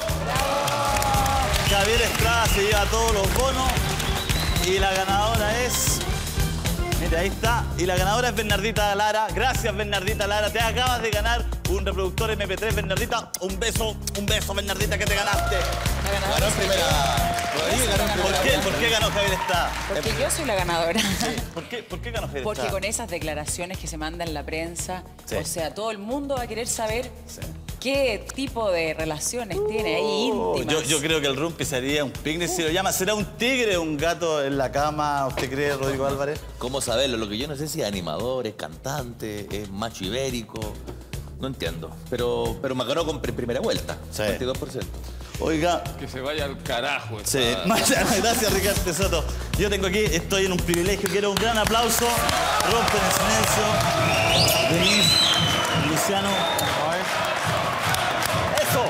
Javier Estrada se lleva todos los bonos y la ganadora es... Mira, ahí está. Y la ganadora es Bernardita Lara. Gracias, Bernardita Lara. Te acabas de ganar un reproductor eme pe tres. Bernardita, un beso, un beso, Bernardita, que te ganaste. Ganó en primera. Rodrigo ganó en ¿Por primera qué? vuelta. ¿Por qué ganó Javier Estrada? Porque yo soy la ganadora. ¿Por qué, ¿Por qué ganó Javier Porque Estrada? con esas declaraciones que se mandan en la prensa, Sí. o sea, todo el mundo va a querer saber qué tipo de relaciones tiene ahí Oh, íntimas. yo, yo creo que el Rumpi sería un picnic, si lo llama. ¿Será un tigre, un gato en la cama? ¿Usted cree, Rodrigo Álvarez? ¿Cómo saberlo? Lo que yo no sé si es animador, es cantante, es macho ibérico. No entiendo. Pero, pero me ganó con pri- primera vuelta. Sí. veintidós por ciento. Oiga, Que se vaya al carajo. sí. esta- Gracias, Ricardo Soto. Yo tengo aquí, estoy en un privilegio. Quiero un gran aplauso. Rompen el silencio. Denise, Luciano. ¡Eso!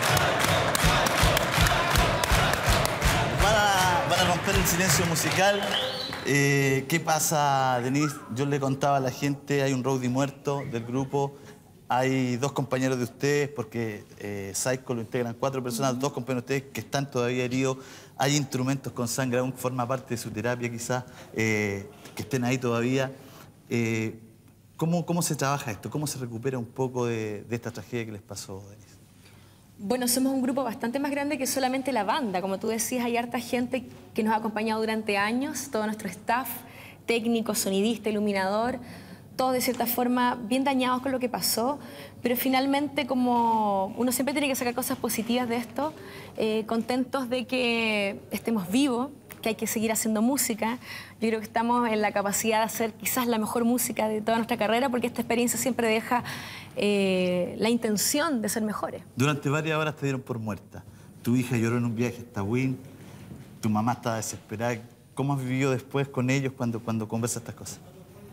Van a, van a romper el silencio musical. Eh, ¿Qué pasa, Denise? Yo le contaba a la gente, hay un roadie muerto del grupo. Hay dos compañeros de ustedes, porque eh, Psycho lo integran cuatro personas, dos compañeros de ustedes que están todavía heridos. Hay instrumentos con sangre, aún forma parte de su terapia quizás, eh, que estén ahí todavía. Eh, ¿cómo, ¿Cómo se trabaja esto? ¿Cómo se recupera un poco de, de esta tragedia que les pasó, Denise? Bueno, somos un grupo bastante más grande que solamente la banda. Como tú decías, hay harta gente que nos ha acompañado durante años, todo nuestro staff, técnico, sonidista, iluminador, todos de cierta forma bien dañados con lo que pasó, pero finalmente como uno siempre tiene que sacar cosas positivas de esto, eh, contentos de que estemos vivos, que hay que seguir haciendo música. Yo creo que estamos en la capacidad de hacer quizás la mejor música de toda nuestra carrera, porque esta experiencia siempre deja eh, la intención de ser mejores. Durante varias horas te dieron por muerta. Tu hija lloró en un viaje a Tahuín, tu mamá estaba desesperada. ¿Cómo has vivido después con ellos cuando, cuando conversas estas cosas?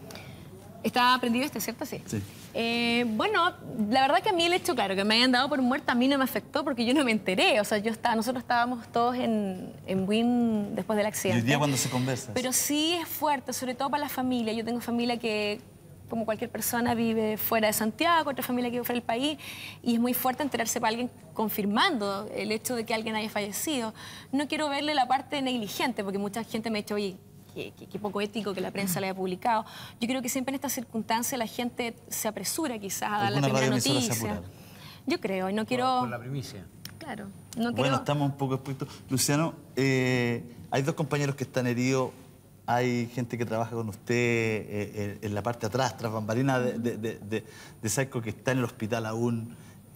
Estaba prendido este, ¿cierto? Sí. Sí. Eh, bueno, la verdad que a mí el hecho, claro, que me hayan dado por muerta a mí no me afectó porque yo no me enteré. O sea, yo estaba, nosotros estábamos todos en, en Wynn después del Y accidente. hoy día cuando se conversa. Pero sí es fuerte, sobre todo para la familia. Yo tengo familia que, como cualquier persona, vive fuera de Santiago, otra familia que vive fuera del país, y es muy fuerte enterarse para alguien confirmando el hecho de que alguien haya fallecido. No quiero verle la parte negligente, porque mucha gente me ha dicho, oye, Qué, qué, qué poco ético que la prensa le haya publicado. Yo creo que siempre en estas circunstancias la gente se apresura quizás a dar la primera noticia. Yo creo, y no quiero... Con la primicia. Claro, no quiero... Bueno, estamos un poco expuestos. Luciano, eh, hay dos compañeros que están heridos. Hay gente que trabaja con usted eh, en la parte de atrás, tras bambalinas de, de, de, de, de Saico, que está en el hospital aún.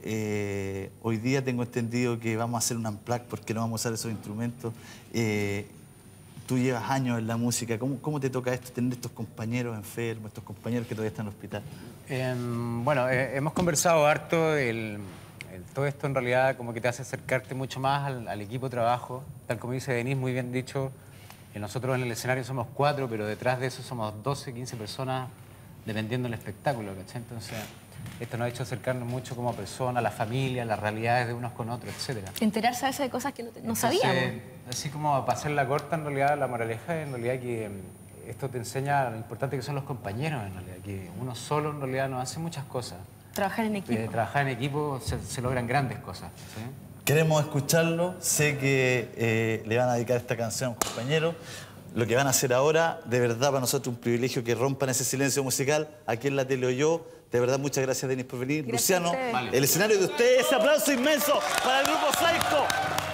Eh, hoy día tengo entendido que vamos a hacer un unplug porque no vamos a usar esos instrumentos. Eh, Tú llevas años en la música. ¿Cómo, ¿Cómo te toca esto, tener estos compañeros enfermos, estos compañeros que todavía están en el hospital? Eh, bueno, eh, hemos conversado harto. El, el, todo esto en realidad como que te hace acercarte mucho más al, al equipo de trabajo. Tal como dice Denise, muy bien dicho, eh, nosotros en el escenario somos cuatro, pero detrás de eso somos doce, quince personas, dependiendo del espectáculo, ¿cachai? Entonces, esto nos ha hecho acercarnos mucho como personas, la familia, las realidades de unos con otros, etcétera. Enterarse a veces de cosas que no, te, no sabíamos. Así como para hacer la corta, en realidad, la moraleja es en realidad que esto te enseña lo importante que son los compañeros, en realidad, que uno solo en realidad no hace muchas cosas. Trabajar en equipo. Eh, trabajar en equipo se, se logran grandes cosas, ¿sí? Queremos escucharlo. Sé que eh, le van a dedicar esta canción a un compañero. Lo que van a hacer ahora, de verdad, para nosotros un privilegio que rompan ese silencio musical. Aquí en la tele o yo. De verdad, muchas gracias, Denis, por venir. Gracias. Luciano, vale. El escenario de ustedes. Ese aplauso inmenso para el grupo Saico.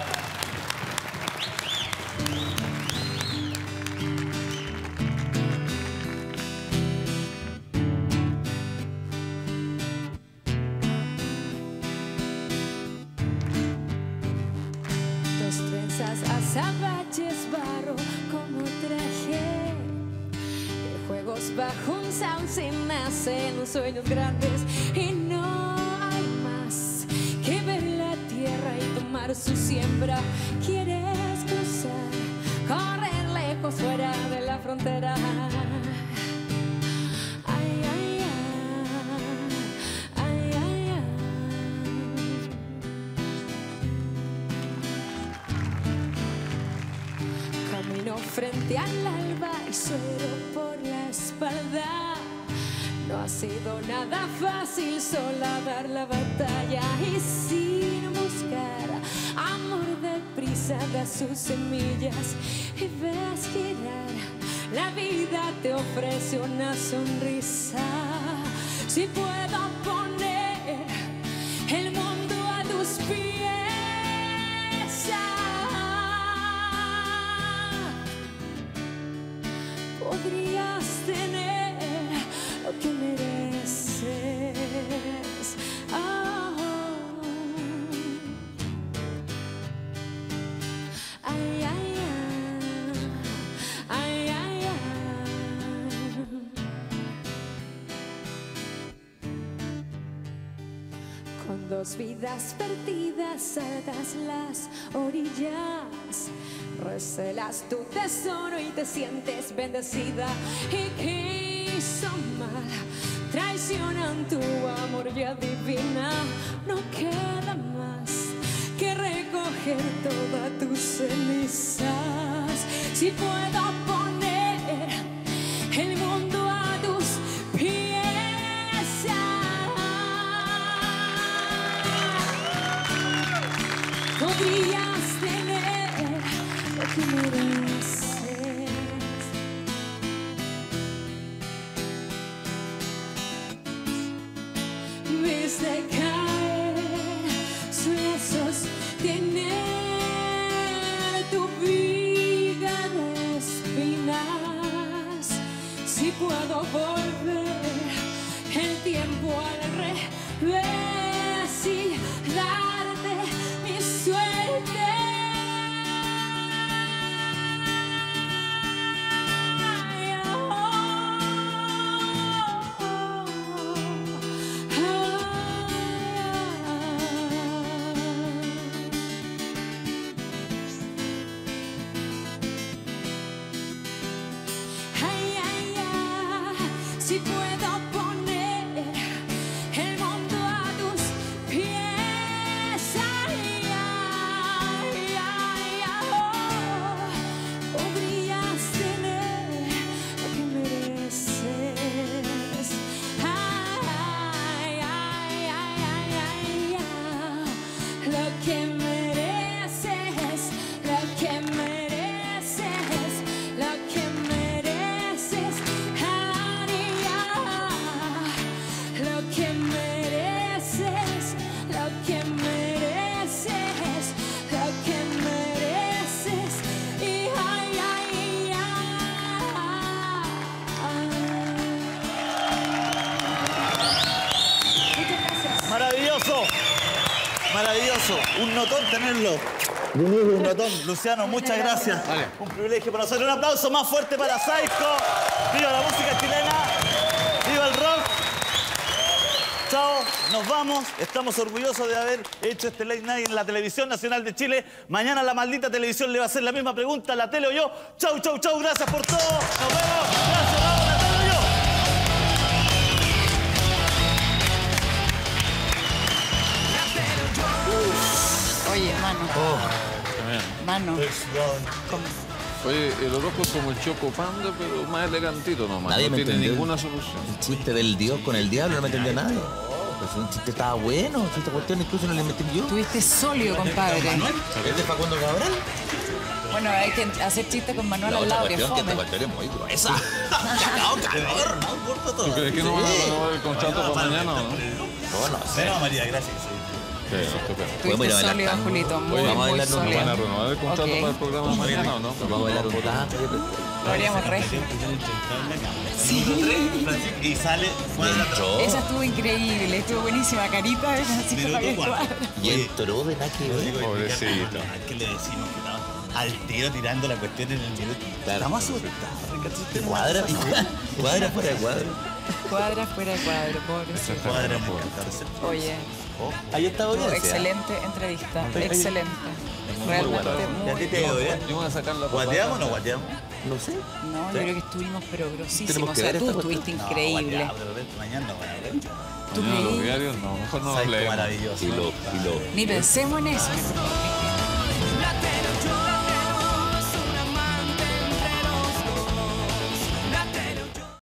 Dos trenzas, azabaches, barro como traje. Juegos bajo un sauce nacen los sueños grandes y no hay más que ver la tierra y tomar su siembra. Quieres cruzar, correr lejos fuera de la frontera. Ay, ay, ay, ay, ay, ay. Camino frente al alba y suero por la espalda. No ha sido nada fácil sola dar la batalla y sin buscar amor deprisa da sus semillas y ves girar. La vida te ofrece una sonrisa. Si puedo poner el mundo a tus pies, podrías tener lo que mereces. Oh. Ay, ay, ay, ay, ay, ay. Con dos vidas perdidas saltas las orillas. Recelas tu tesoro y te sientes bendecida. Y que hizo mal, traicionan tu amor ya divina. No queda más que recoger todas tus cenizas. Si puedo poner el mundo a tus pies, podrías tener lo que mereces. Viste caer sueños, tener tu vida de espinas. Si puedo volver el tiempo al revés y darte mi suerte. que mereces, lo que mereces, lo que mereces. Y ay, ay, ay. Maravilloso, maravilloso. Un notón tenerlo. Un notón. Luciano, muchas gracias. Un privilegio para nosotros. Un aplauso más fuerte para Saico. Viva la música chilena. Viva el rock. Chao, nos vamos. Estamos orgullosos de haber hecho este Late Night en la Televisión Nacional de Chile. Mañana la maldita televisión le va a hacer la misma pregunta a la tele o yo. Chau, chau, chau. Gracias por todo. Nos vemos. Gracias, vamos, la tele o yo. Oye, mano. Mano. Oye, el Orozco es como el Choco Panda, pero más elegantito nomás. Nadie no me tiene entendió. ninguna solución. El chiste del Dios con el diablo no me entendió nadie. Pues un chiste estaba bueno, esta cuestión incluso no le metí yo. Tuviste sólido, compadre. ¿Es de Facundo Cabral? Bueno, hay que hacer chistes con Manuel La al otra lado, que cuestión que esta fome. cuestión es muy gruesa. calor, ¿no? ¿Tú crees que no van a renovar el contrato para mañana o no? No, no sé. No, María, gracias. Sí, estupendo. Podemos ir a Tuviste bailar sólido, tango. Julito. Muy, Vamos a muy bailar, ¿no? ¿No sólido. van a renovar el contrato Ok. para el programa mañana o no? Vamos a bailar un tango. Lo haríamos regio. Y sale fuera de la Entró. Esa estuvo increíble, estuvo buenísima. Carita, así que para que cuadra. Y entró de nada que ver. Pobrecito. ¿Qué le decimos? Que estamos al tiro tirando la cuestión en el minuto. Estamos asustados. Cuadra, cuadra fuera de cuadro. Cuadra fuera de cuadro, pobre. Cuadra, me encanta. Oye, Ahí está estuvo bien. excelente entrevista. Excelente. Realmente ¿Y a ti muy. te ha ido bien? Yo voy a sacar la ¿Guateamos o no guateamos? No sé. No, yo creo que estuvimos pero Tenemos grosísimos. O que sea, ver tú esta estuviste No, increíble. guateamos, pero vente mañana no van a ver. ¿Tú Mañana los creí? diarios no, mejor no Saico leemos. maravilloso. Y lo, y lo. Ni pensemos en eso.